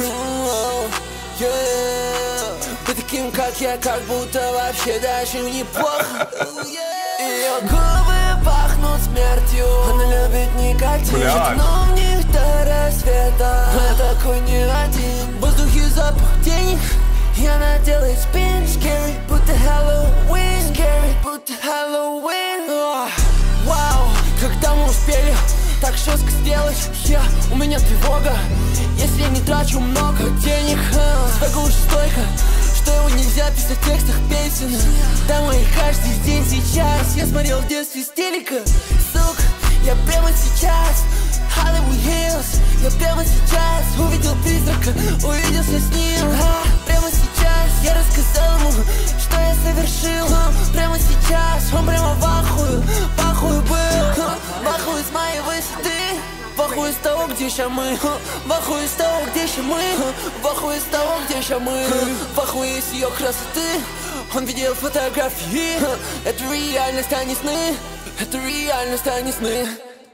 Yeah. Быть таким, как я, как будто вообще даже неплохо. Ее губы пахнут смертью. Она любит никотин, Блядь. но в них до рассвета. Я такой не один. В воздухе запах денег. И она делает спин. Scary, будто Хэллоуин. Scary, будто Хэллоуин. Ох, вау, когда мы успели так жестко сделать. Я, у меня тревога, если не трачу много денег. Свагу уже столько, что его нельзя писать в текстах песен. Домой каждый день сейчас. Я смотрел в детстве с телека. Сука, я прямо сейчас Hollywood Hills. Я прямо сейчас увидел призрака, увиделся с ним. А, прямо сейчас я рассказал ему, что я совершил. А, прямо сейчас он прямо в ахуе, в ахуе был. А, в ахуе с моей высоты. В ахуе с того, где ща мы. А, в ахуе с того, где ща мы. А, в ахуе с того, где ща мы. В ахуе с ее красоты. Он видел фотографии. А, это реальность, а не сны. Это реальность, а не сны.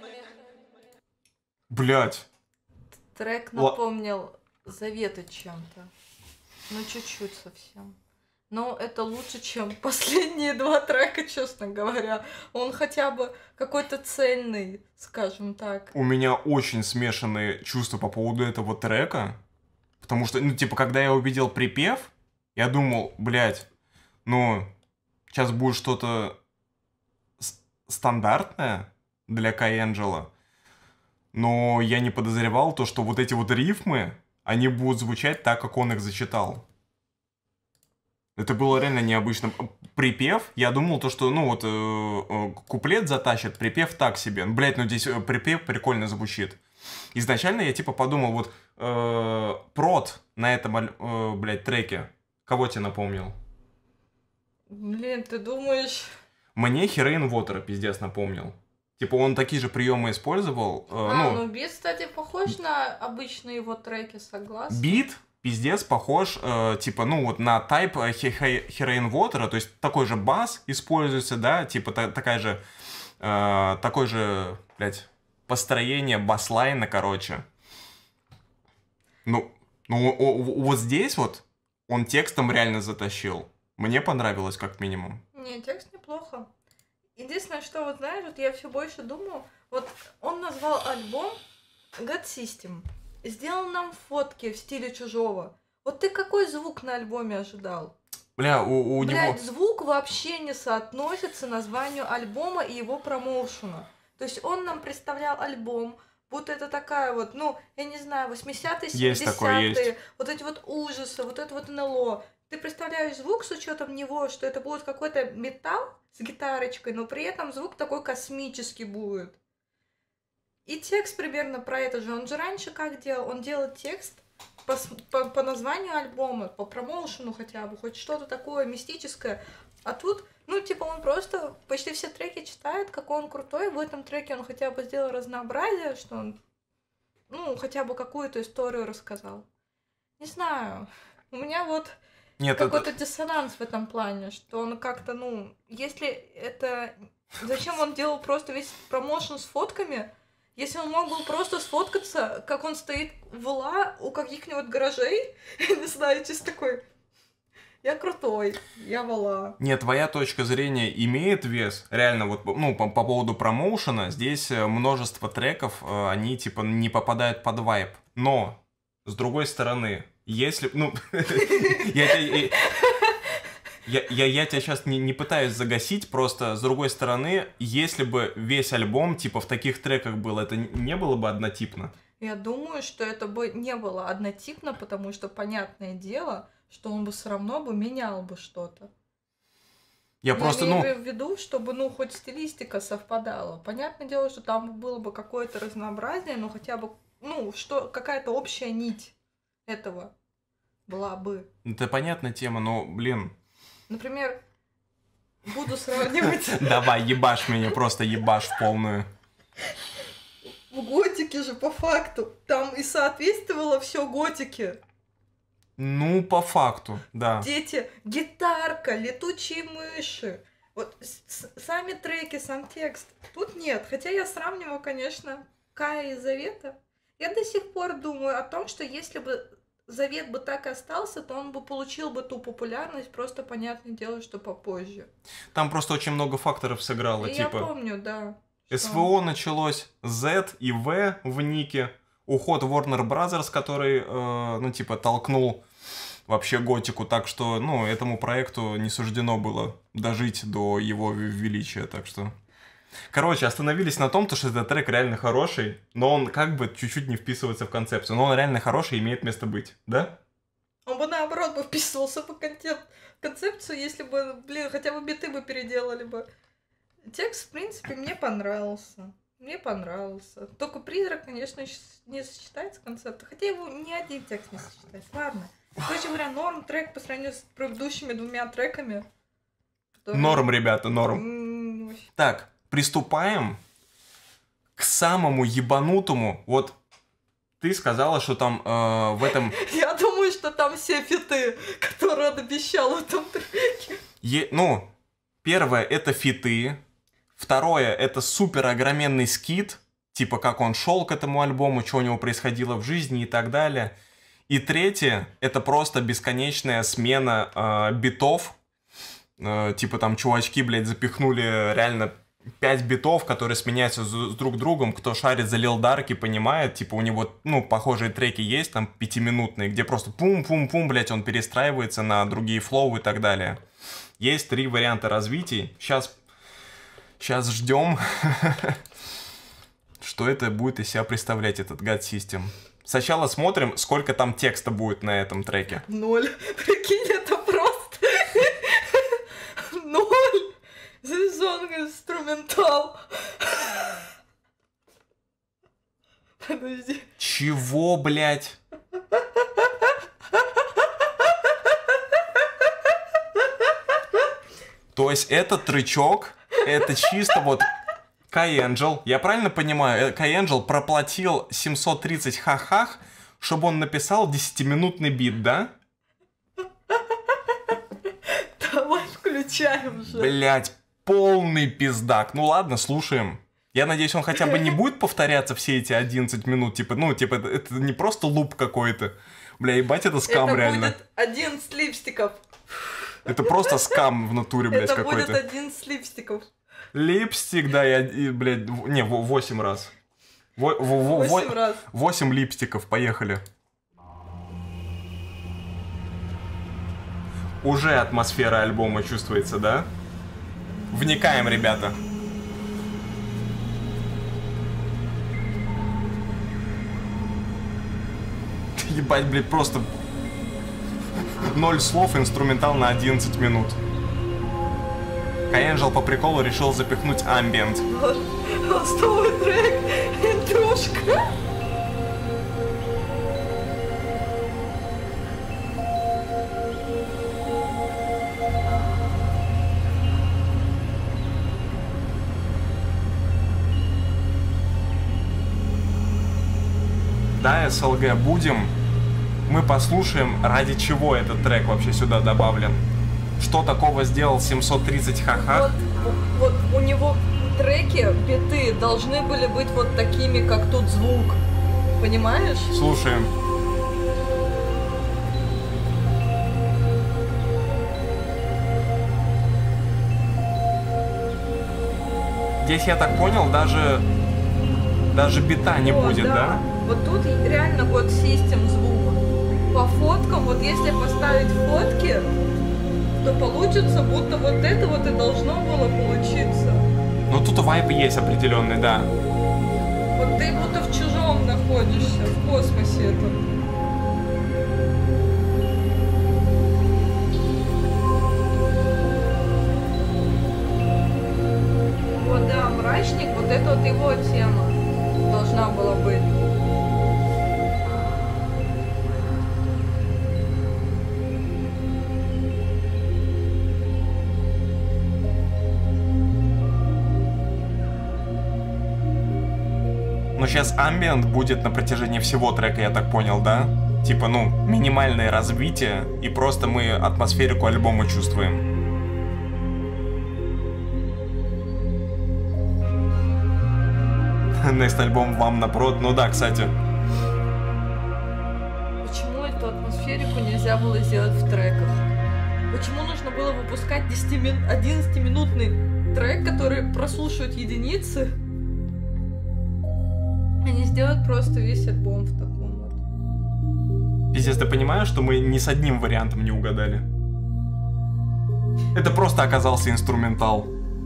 Блять. Трек Ла- напомнил Заветы чем-то. Ну, чуть-чуть совсем. Но это лучше, чем последние два трека, честно говоря. Он хотя бы какой-то цельный, скажем так. У меня очень смешанные чувства по поводу этого трека. Потому что, ну, типа, когда я увидел припев, я думал, блядь, ну, сейчас будет что-то с- стандартное для Каэнджела. Но я не подозревал то, что вот эти вот рифмы, они будут звучать так, как он их зачитал. Это было реально необычно. Припев, я думал то, что, ну вот, э, э, куплет затащит, припев так себе. Блять, ну здесь э, припев прикольно звучит. Изначально я типа подумал, вот, э, прод на этом, э, блядь, треке, кого тебе напомнил? Блин, ты думаешь... Мне Heroin Water пиздец напомнил. Типа он такие же приемы использовал. э, А, ну, ну бит, кстати, похож на обычные его треки, согласна? бит пиздец похож, э, типа, ну вот на type э, He- He- Heroin Water, то есть такой же бас используется, да, типа та- такая же, э, такой же, блядь, построение баслайна, короче. Ну, ну о- о- вот здесь вот он текстом реально затащил. Мне понравилось как минимум. Не, текст неплохо. Единственное, что вот знаешь, вот я все больше думаю, вот он назвал альбом God System, сделал нам фотки в стиле Чужого. Вот ты какой звук на альбоме ожидал? Бля, у, у Блядь, него... звук вообще не соотносится названию альбома и его промоушена. То есть он нам представлял альбом, будто это такая вот, ну, я не знаю, восьмидесятые, Есть такое, есть. семидесятые, вот эти вот ужасы, вот это вот эн эл о. Ты представляешь звук с учетом него, что это будет какой-то металл с гитарочкой, но при этом звук такой космический будет. И текст примерно про это же. Он же раньше как делал? Он делал текст по, с- по, по названию альбома, по промоушену хотя бы, хоть что-то такое мистическое. А тут, ну, типа, он просто почти все треки читает, какой он крутой. В этом треке он хотя бы сделал разнообразие, что он, ну, хотя бы какую-то историю рассказал. Не знаю. У меня вот Нет, это... какой-то диссонанс в этом плане, что он как-то, ну, если это... Зачем он делал просто весь промоушен с фотками, если он мог был просто сфоткаться, как он стоит в ла у каких-нибудь гаражей, я не знаю, чисто такой... Я крутой, я вала. Нет, твоя точка зрения имеет вес. Реально, вот, ну, по, по поводу промоушена, здесь э, множество треков, э, они, типа, не попадают под вайб. Но, с другой стороны, если... Ну, я тебя... Я, я, я тебя сейчас не, не пытаюсь загасить, просто с другой стороны, если бы весь альбом, типа, в таких треках был, это не было бы однотипно? Я думаю, что это бы не было однотипно, потому что, понятное дело, что он бы все равно бы менял бы что-то. Я просто, ну... имею в виду, чтобы, ну, хоть стилистика совпадала. Понятное дело, что там было бы какое-то разнообразие, но хотя бы, ну, что, какая-то общая нить этого была бы. Это понятная тема, но, блин... Например, буду сравнивать... Давай, ебашь меня, просто ебашь в полную. В готике же, по факту, там и соответствовало все готике. Ну, по факту, да. Дети, гитарка, летучие мыши. Вот с- сами треки, сам текст. Тут нет. Хотя я сравниваю, конечно, Кая и Завета. Я до сих пор думаю о том, что если бы Завет бы так и остался, то он бы получил бы ту популярность, просто понятное дело, что попозже. Там просто очень много факторов сыграло, И типа... я помню, да. эс вэ о началось, Z и V в нике, уход Warner Brothers, который, э, ну, типа, толкнул вообще готику, так что, ну, этому проекту не суждено было дожить до его в- величия, так что... Короче, остановились на том, то, что этот трек реально хороший, но он как бы чуть-чуть не вписывается в концепцию, но он реально хороший и имеет место быть, да? Он бы наоборот бы вписывался по концеп- концепцию, если бы, блин, хотя бы биты бы переделали бы. Текст, в принципе, мне понравился. Мне понравился. Только призрак, конечно, щ- не сочетается с концептом. Хотя его ни один текст не сочетается. Ладно. Короче говоря, норм трек по сравнению с предыдущими двумя треками. которые- Норм, ребята, норм. М, вообще. Так, приступаем к самому ебанутому. Вот ты сказала, что там э, в этом... Я думаю, что там все фиты, которые он обещал в этом треке. Е- ну, первое это фиты. Второе это супер огроменный скит. Типа как он шел к этому альбому, что у него происходило в жизни и так далее. И третье это просто бесконечная смена э, битов. Э, типа там чувачки, блядь, запихнули реально пять битов, которые сменяются с, с друг другом. Кто шарит за Lil Darky, понимает. Типа у него, ну, похожие треки есть, там, пятиминутные, где просто пум-пум-пум, блядь, он перестраивается на другие флоу и так далее. Есть три варианта развитий. Сейчас, сейчас ждем, что это будет из себя представлять, этот God System. Сначала смотрим, сколько там текста будет на этом треке. Ноль. Прикинь, это просто... Ноль. Сезон инструментал. Подожди. Чего, блядь? То есть этот трючок Это чисто вот Кай-Энджел. Я правильно понимаю, Кай-Энджел проплатил семьсот тридцать ха-хах, чтобы он написал десятиминутный бит, да? Давай включаем уже. Блять, полный пиздак. Ну ладно, слушаем. Я надеюсь, он хотя бы не будет повторяться все эти одиннадцать минут. Типа, ну, типа, это, это не просто луп какой-то. Бля, ебать, это скам это реально. Это будет одиннадцать липстиков. Это просто скам в натуре, блядь, это какой-то. Это будет одиннадцать липстиков. Липстик, да, я, и, блядь, не, восемь раз. восемь раз. восемь липстиков, поехали. Уже атмосфера альбома чувствуется, да? Вникаем, ребята. Ебать, блядь, просто ноль слов, инструментал на одиннадцать минут. Кай-Энджел по приколу решил запихнуть амбиент. Ластовый трек, интрушка. Да, эс эл гэ, будем. Мы послушаем, ради чего этот трек вообще сюда добавлен. Что такого сделал семьсот тридцать ха-ха? Вот, вот у него треки, биты должны были быть вот такими, как тут звук. Понимаешь? Слушаем. Здесь, я так понял, даже, даже бита не вот, будет, да? да? Вот тут реально вот систем звук. По фоткам, вот если поставить фотки, то получится, будто вот это вот и должно было получиться. Ну тут вайп есть определенный, да. Вот ты будто в чужом находишься, в космосе этом. Вот да, мрачник, вот это вот его тема должна была быть. Но сейчас амбиент будет на протяжении всего трека, я так понял, да? Типа, ну, минимальное развитие, и просто мы атмосферику альбома чувствуем. Next альбом вам напрот. Ну да, кстати. Почему эту атмосферику нельзя было сделать в треках? Почему нужно было выпускать одиннадцатиминутный трек, который прослушивают единицы? А не сделать просто весь альбом в таком вот. Пиздец, ты понимаешь, что мы ни с одним вариантом не угадали? Это просто оказался инструментал.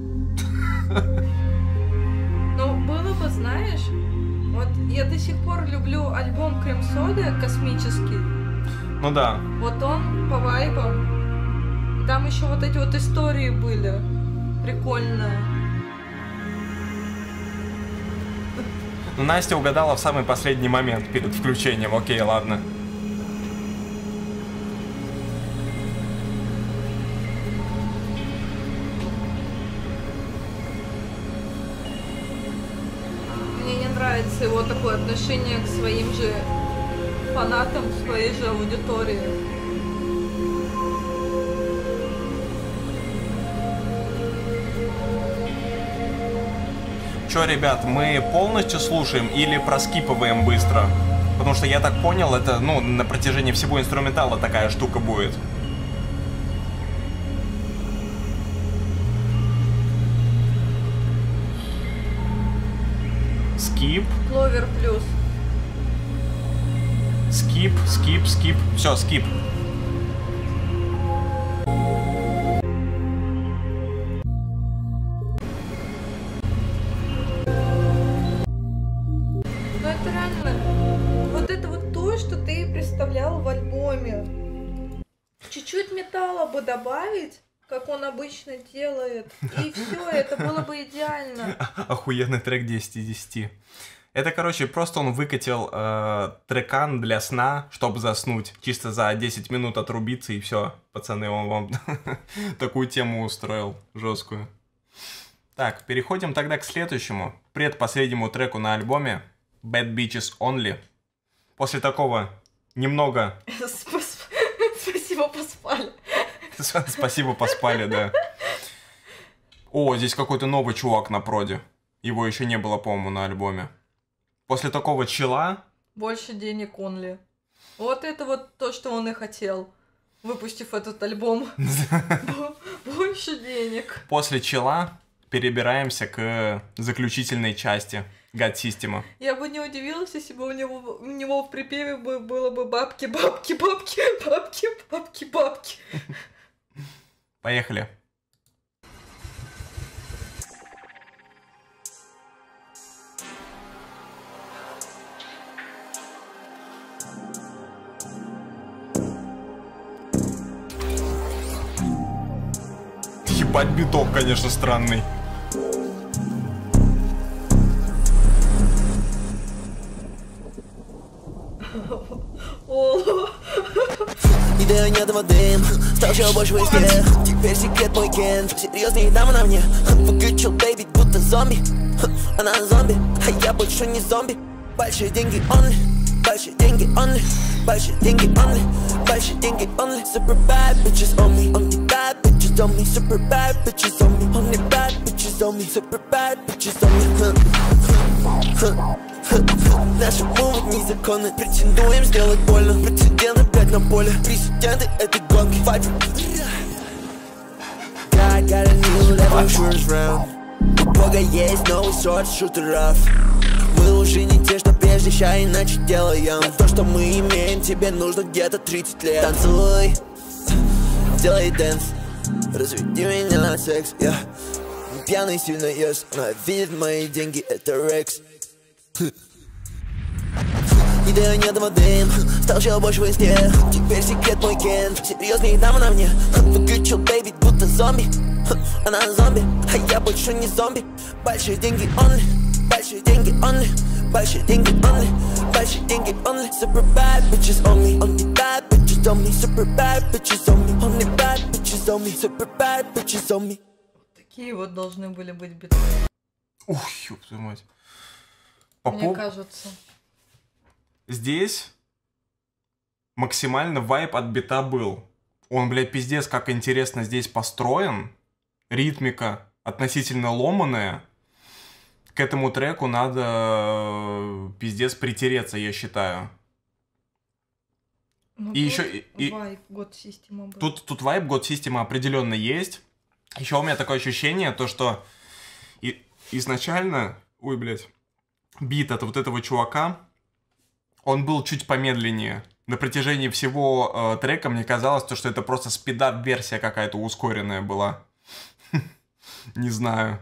Ну, было бы, знаешь, вот я до сих пор люблю альбом Крем Сода космический. Ну да. Вот он по вайбам. И там еще вот эти вот истории были. Прикольные. Ну, Настя угадала в самый последний момент перед включением. Окей, ладно. Мне не нравится его такое отношение к своим же фанатам, своей же аудитории. Чё, ребят, мы полностью слушаем или проскипываем быстро? Потому что я так понял, это, ну, на протяжении всего инструментала такая штука будет. Скип. Кловер плюс. Скип, скип, скип. Все, скип. Ну это реально, вот это вот то, что ты представлял в альбоме. Чуть-чуть металла бы добавить, как он обычно делает, и все, это было бы идеально. Охуенный трек десять из десяти. Это, короче, просто он выкатил э, трекан для сна, чтобы заснуть. Чисто за десять минут отрубиться, и все. Пацаны, он вам такую тему устроил жесткую. Так, переходим тогда к следующему, предпоследнему треку на альбоме Bad Bitches Only. После такого немного... Спасибо, поспали. Спасибо, поспали, да. О, здесь какой-то новый чувак на проде. Его еще не было, по-моему, на альбоме. После такого чила... Больше денег Only. Вот это вот то, что он и хотел, выпустив этот альбом. Больше денег. После чила перебираемся к заключительной части God System. Я бы не удивилась, если бы у него, у него в припеве бы было бы бабки, бабки, бабки, бабки, бабки, бабки. Поехали. Ебать, биток, конечно, странный. Идея нет воды, стал еще больше везде. Теперь секрет мой кент, серьезные дамы на мне. Выключил бейби, будто зомби. Она зомби, а я больше не зомби. Большие деньги only, большие деньги only, большие деньги only, большие деньги only. Super bad bitches on me, only bad bitches on me. Super bad bitches on me, only bad bitches on me. Super bad bitches on me. Наши мувы незаконны, претендуем сделать больно. Прецеденты блять на поле, президенты этой гонки. God got a new level shooters round. У Бога есть новый сорт шутеров. Мы уже не те, что прежде, ща иначе делаем. На то, что мы имеем, тебе нужно где-то тридцать лет. Танцуй, делай дэнс, разведи меня на секс, я yeah. Пьяный сильно ест, она видит мои деньги, это Рекс. Идея нет воды, стал еще больше везде. Теперь секрет мой кент, серьезные дамы на мне. Выключил бейби, будто зомби. Она зомби, а я больше не зомби. Большие деньги only, большие деньги only, большие деньги only, большие деньги only. Super bad bitches on me, only bad bitches on me. Super bad bitches on me, only bad bitches on me. Super bad bitches on me. Такие вот должны были быть биты. Ух, ёб твою мать. По Мне пол... кажется. Здесь максимально вайп от бита был. Он, блядь, пиздец, как интересно здесь построен. Ритмика относительно ломаная. К этому треку надо пиздец притереться, я считаю. Ну, и еще... И... Вайп God System был. Тут, тут вайп God System определенно есть. Еще у меня такое ощущение, то что и... изначально... Ой, блядь. Бит от вот этого чувака, он был чуть помедленнее. На протяжении всего э, трека мне казалось, то, что это просто спидап-версия какая-то ускоренная была. Не знаю.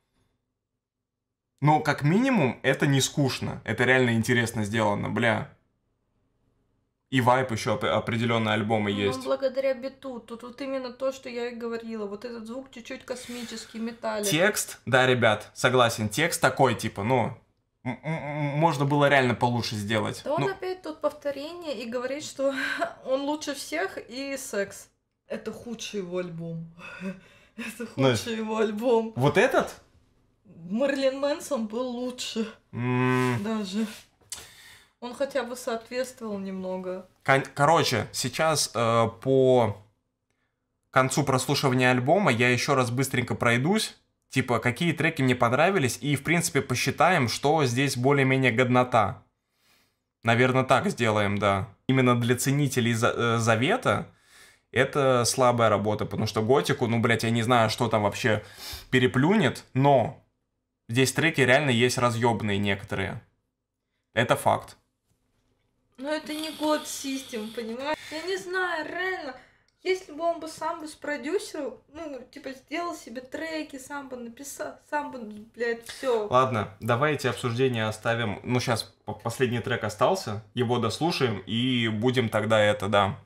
Но как минимум это не скучно. Это реально интересно сделано, бля. И вайп еще определенные альбомы ну, есть. Благодаря биту. Тут вот именно то, что я и говорила. Вот этот звук чуть-чуть космический, металлик. Текст, да, ребят, согласен. Текст такой, типа, ну... Можно было реально получше сделать. Да он ну... опять тут повторение и говорит, что он лучше всех и секс. Это худший его альбом. Это худший ну, его альбом. Вот этот? Мэрилин Мэнсон был лучше. Mm. Даже. Он хотя бы соответствовал немного. Кон- короче, сейчас э, по концу прослушивания альбома я еще раз быстренько пройдусь. Типа, какие треки мне понравились, и, в принципе, посчитаем, что здесь более-менее годнота. Наверное, так сделаем, да. Именно для ценителей за- э, Завета это слабая работа, потому что Готику, ну, блядь, я не знаю, что там вообще переплюнет, но здесь треки реально есть разъебные некоторые. Это факт. Но это не God System, понимаешь? Я не знаю, реально... Если бы он бы сам бы спродюсерил, ну, типа, сделал себе треки, сам бы написал, сам бы, блядь, все. Ладно, давайте обсуждение оставим. Ну, сейчас последний трек остался, его дослушаем и будем тогда это, да,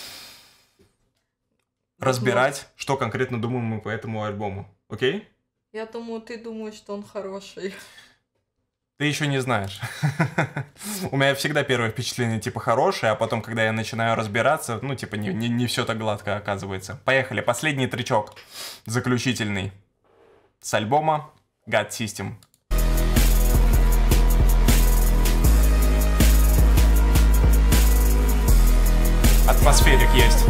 разбирать, вот. Что конкретно думаем мы по этому альбому. Окей? Я думаю, ты думаешь, что он хороший. Ты еще не знаешь. У меня всегда первое впечатление типа хорошее, а потом, когда я начинаю разбираться, ну, типа, не, не, не все так гладко оказывается. Поехали, последний тречок, заключительный. с альбома God System. Атмосферик есть.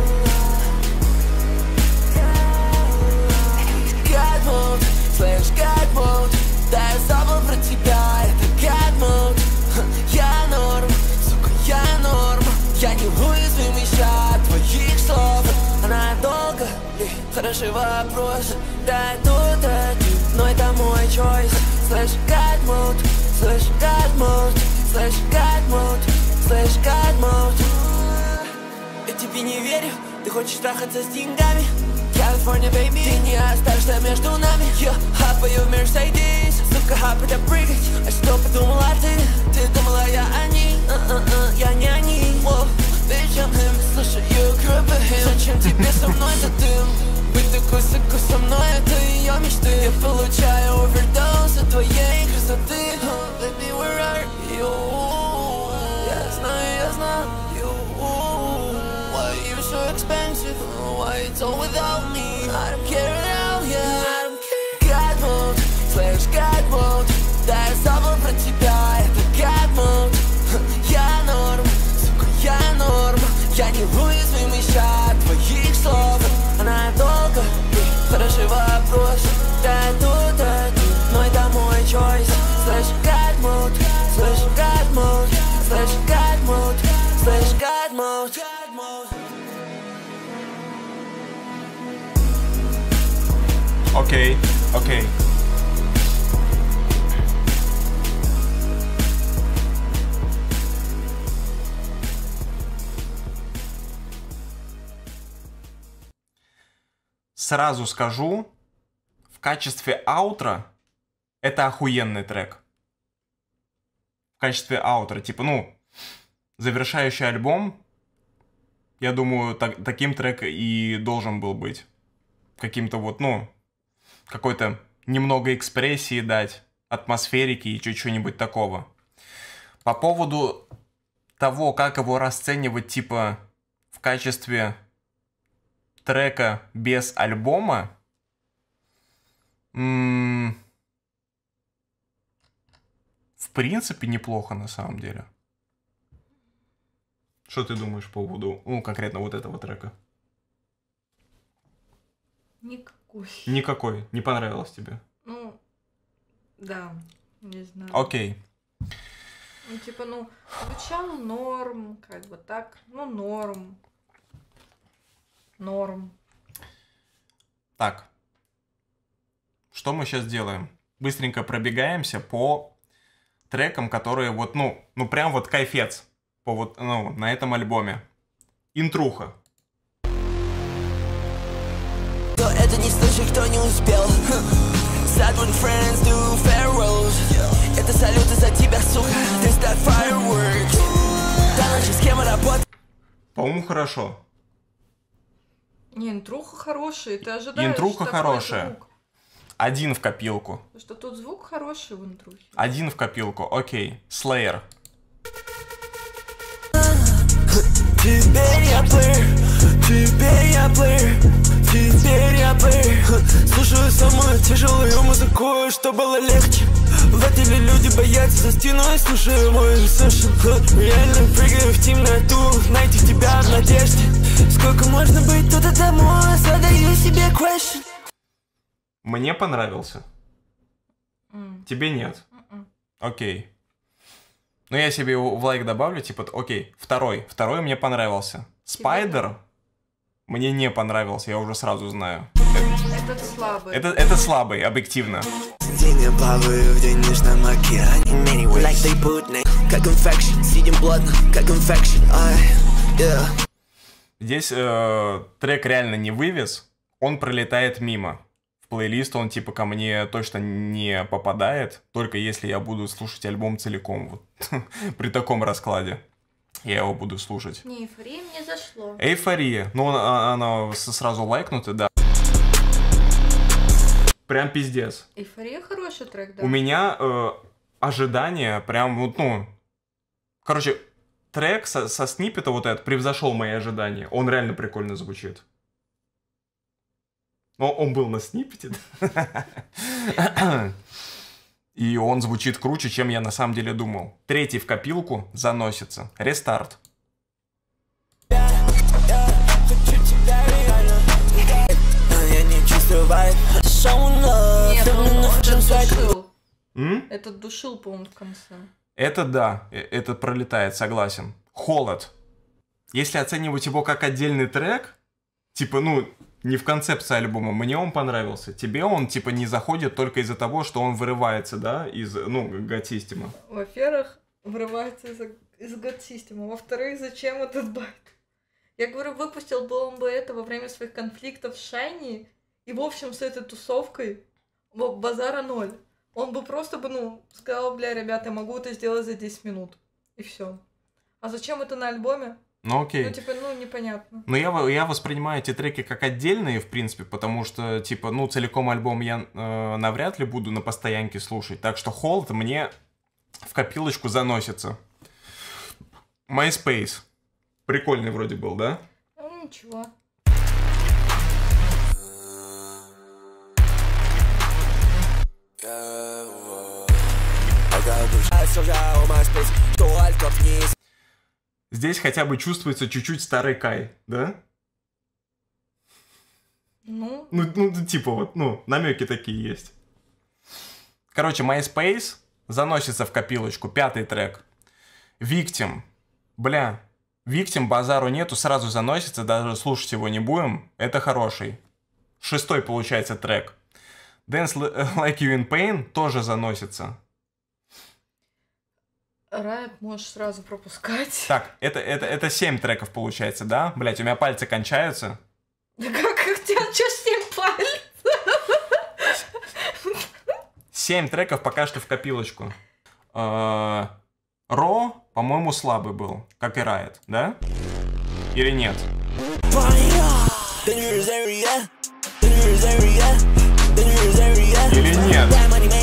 God mode, слышь, God mode, да я забыл про тебя, это God mode. Я норм, сука, я норм, я неуязвимый ща твоих слов. Она долго, хороший вопрос, да я тут один, но это мой choice. Слышь, God mode, слышь, God mode, слышь, God mode, слышь, God mode. Я тебе не верю, ты хочешь трахаться с деньгами. California, baby, ты не оставишься между нами. Я хапаю в Mercedes, сука, хапать, а прыгать. А что подумала ты? Ты думала я они, uh-uh-uh, я не они. Whoa, bitch, I'm him, слушаю группы him. Зачем тебе со мной этот дым? Быть такой, сука, со мной, это ее мечты. Я получаю овердоз от твоей красоты. uh, Baby, where are you? Я знаю, я знаю. Why you so expensive? Why it's all without me? I don't care at all, yeah. I don't care. God mode, слышь, God mode, да я забыл про тебя, это God mode. Я норм, сука, я норм, я неуязвимый ща твоих слов. Она долго, хороший вопрос, да я тут один, но это мой choice. Слышь, God mode, слышь, God mode, слышь, God mode, слышь, God mode. Окей, окей. Сразу скажу, в качестве аутро это охуенный трек. В качестве аутро, типа, ну, завершающий альбом, я думаю, так, таким трек и должен был быть. Каким-то вот, ну, какой-то немного экспрессии дать, атмосферики и чуть-чуть такого. По поводу того, как его расценивать, типа, в качестве трека без альбома, м- в принципе, неплохо на самом деле. Что ты думаешь по поводу, ну, конкретно вот этого трека? Никакой. Никакой. Не понравилось тебе? Ну, да, не знаю. Окей. Ну, типа, ну, звучало норм, как бы так, ну, норм. Норм. Так. Что мы сейчас делаем? Быстренько пробегаемся по трекам, которые вот, ну, ну, прям вот кайфец. По вот, ну, на этом альбоме. Интруха. Кто это не слышит, кто не успел. Sad when friends do farewells. Это салюты за тебя, сука. This that fireworks. До ночи с кем работать? По-моему, хорошо. Не, интруха хорошая, ты ожидаешь Интруха такой хорошая. звук. Один в копилку. Потому что тут звук хороший в интрухе. Один в копилку, окей. Slayer. Теперь я плеер, теперь я плеер, теперь я плеер. Слушаю самую тяжелую музыку, что было легче. В отеле люди боятся за стеной, слушаю мой сешн. Реально прыгаю в темноту, найти тебя в надежде. Сколько можно быть тут одному, задаю себе question. Мне понравился. Mm. Тебе нет? Mm-mm. Окей. Ну, я себе в лайк добавлю, типа, окей, второй. Второй мне понравился. Спайдер мне не понравился, я уже сразу знаю. Этот слабый. Это, это слабый, объективно. День я плаваю в денежном океане. Like they put me, как infection. Сидим плотно, как infection. Yeah. Здесь э, трек реально не вывез, он пролетает мимо. В плейлист он типа ко мне точно не попадает, только если я буду слушать альбом целиком. Вот. При таком раскладе я его буду слушать. Не, эйфория мне зашло. Эйфория. Ну, она, она сразу лайкнута, да. Прям пиздец. Эйфория хороший трек, да. У меня э, ожидания прям вот, ну... Короче, трек со, со сниппета вот этот превзошел мои ожидания. Он реально прикольно звучит. Но он был на сниппете. И он звучит круче, чем я на самом деле думал. Третий в копилку заносится. Рестарт. Нет, он, он этот душил. М? Этот душил, по-моему, в конце. Это да, э- это пролетает, согласен. Холод. Если оценивать его как отдельный трек, типа, ну, не в концепции альбома, мне он понравился. Тебе он, типа, не заходит только из-за того, что он вырывается, да, из, ну, God-системы. Во-первых, вырывается из, из God-системы. Во-вторых, зачем этот байт? Я говорю, выпустил бы он бы это во время своих конфликтов с Шайни, и, в общем, с этой тусовкой вот, базара ноль. Он бы просто бы, ну, сказал, бля, ребята, я могу это сделать за десять минут. И все. А зачем это на альбоме? Ну, окей. Ну, типа, ну, непонятно. Но я, во- я воспринимаю эти треки как отдельные, в принципе, потому что, типа, ну, целиком альбом я э, навряд ли буду на постоянке слушать. Так что Холод мне в копилочку заносится. MySpace. Прикольный вроде был, да? Ну, ничего. Здесь хотя бы чувствуется чуть-чуть старый Кай, да? Ну, Ну, ну, типа вот, ну, намеки такие есть. Короче, MySpace заносится в копилочку. Пятый трек. Victim. Бля, Victim базару нету, сразу заносится, даже слушать его не будем. Это хороший. Шестой получается трек. Dance Like You in Pain тоже заносится. Riot можешь сразу пропускать. Так, это, это, это семь треков получается, да? Блять, у меня пальцы кончаются. Да как, как у тебя что с ним палец? Семь треков пока что в копилочку. Э, Ро, по-моему, слабый был, как и Riot, да? Или нет? Или нет?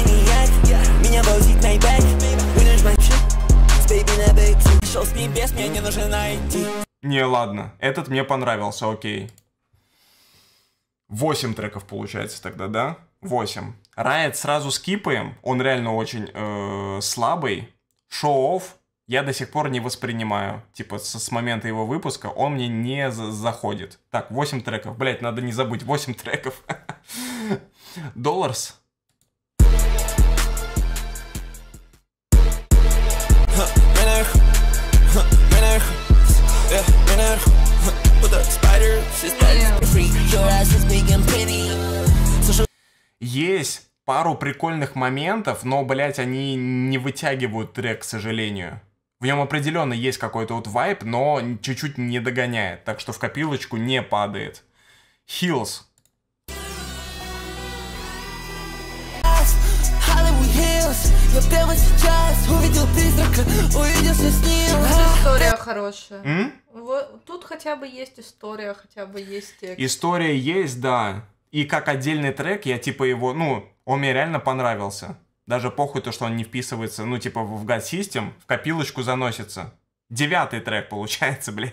Не, ладно, этот мне понравился, окей. Восемь треков получается тогда, да? Восемь. Riot сразу скипаем, он реально очень э, слабый. Show Off я до сих пор не воспринимаю. Типа с, с момента его выпуска он мне не за- заходит. Так, восемь треков. Блять, надо не забыть, восемь треков. Dollars. Есть пару прикольных моментов, но, блять, они не вытягивают трек, к сожалению. В нем определенно есть какой-то вот вайб, но чуть-чуть не догоняет, так что в копилочку не падает. Hills. Я прямо сейчас увидел призрака, увиделся с ним. История хорошая. М? Вот, тут хотя бы есть история, хотя бы есть текст. История есть, да. И как отдельный трек, я типа его, ну, он мне реально понравился. Даже похуй то, что он не вписывается, ну, типа в God-System, в копилочку заносится. Девятый трек получается, блин.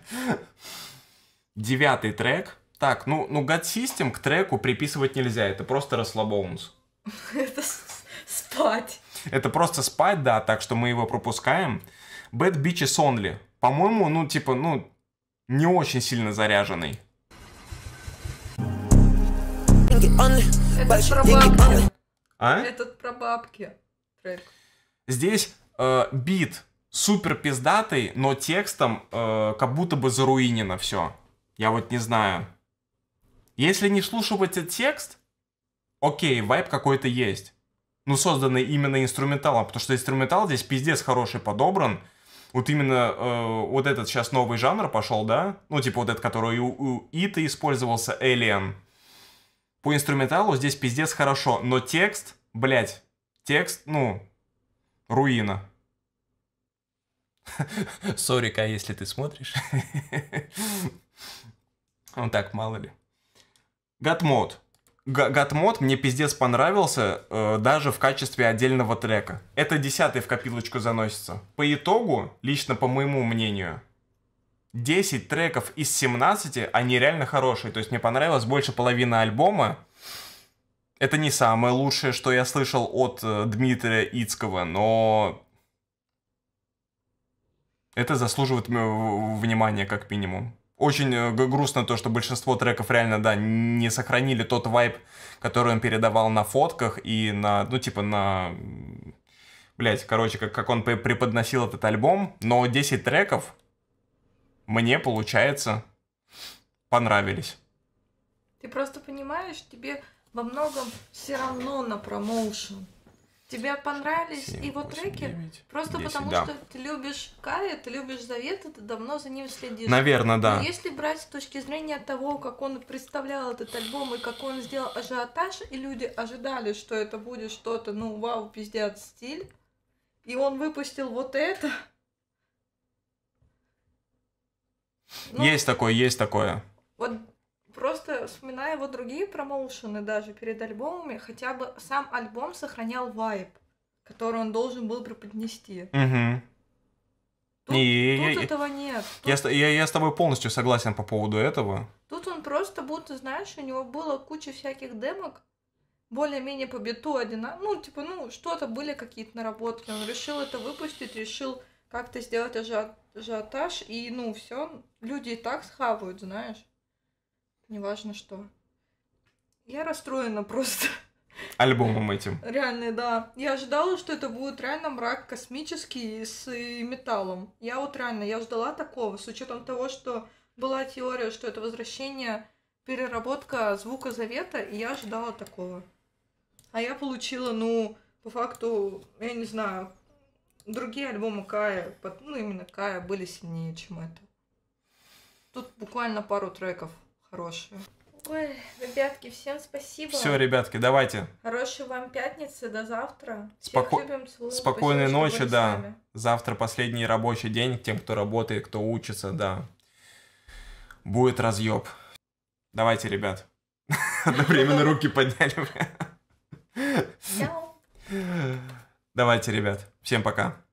Девятый трек. Так, ну, ну God-System к треку приписывать нельзя, это просто расслабоунс. Это с- спать. Это просто спать, да, так что мы его пропускаем. Bad Bitches Only. По-моему, ну, типа, ну, не очень сильно заряженный. Это про бабки. А? Этот про бабки трек. Здесь э, бит супер пиздатый, но текстом э, как будто бы заруинено все. Я вот не знаю. Если не слушать этот текст, окей, вайб какой-то есть. Ну, созданный именно инструменталом, потому что инструментал здесь пиздец хороший подобран. Вот именно э, вот этот сейчас новый жанр пошел, да? Ну, типа вот этот, который у, у Ита использовался, Alien. По инструменталу здесь пиздец хорошо, но текст, блять, текст, ну, руина. Сори, Кай, если ты смотришь. Ну так, мало ли. God-Mode. God-Mode мне пиздец понравился, э, даже в качестве отдельного трека. Это десятый в копилочку заносится. По итогу, лично по моему мнению, десять треков из семнадцати, они реально хорошие. То есть мне понравилось больше половины альбома. Это не самое лучшее, что я слышал от э, Дмитрия Ицкого, но это заслуживает м- внимания как минимум. Очень э, грустно то, что большинство треков реально, да, не сохранили тот вайб, который он передавал на фотках и на, ну, типа на... Блять, короче, как, как он преподносил этот альбом. Но десять треков мне, получается, понравились. Ты просто понимаешь, тебе во многом все равно на промоушен. Тебе понравились семь, его восемь, треки девять, просто десять, потому, да. что ты любишь Кая, ты любишь Завета, ты давно за ним следишь. Наверное, да. Но если брать с точки зрения того, как он представлял этот альбом и какой он сделал ажиотаж, и люди ожидали, что это будет что-то, ну, вау, пиздец, стиль, и он выпустил вот это. Ну, Есть такое, есть такое. Вот просто вспоминая его другие промоушены даже перед альбомами, хотя бы сам альбом сохранял вайб, который он должен был преподнести. Угу. Тут, И тут я- этого нет. Тут, Я, с- я, я с тобой полностью согласен по поводу этого. тут он просто будто, знаешь, у него было куча всяких демок, более-менее по биту одинаково. Ну, типа, ну, что-то были какие-то наработки. Он решил это выпустить, решил как-то сделать ажиот- ажиотаж, и, ну, все, люди и так схавают, знаешь. Неважно что. Я расстроена просто. Альбомом этим. Реально, да. Я ожидала, что это будет реально мрак космический с э, металлом. Я вот реально, я ждала такого, с учетом того, что была теория, что это возвращение, переработка звука Завета, и я ожидала такого. А я получила, ну, по факту, я не знаю, другие альбомы Кая, под- ну, именно Кая, были сильнее, чем это. Тут буквально пару треков хорошие. Ой, ребятки, всем спасибо. Все, ребятки, давайте. Хорошей вам пятницы, до завтра. Споко- Всех любим, целуем. Спокойной Спасибо, что ночи, были с да. нами. Завтра последний рабочий день. Тем, кто работает, кто учится, да. Будет разъеб. Давайте, ребят. Одновременно руки подняли. Мяу. Давайте, ребят. Всем пока.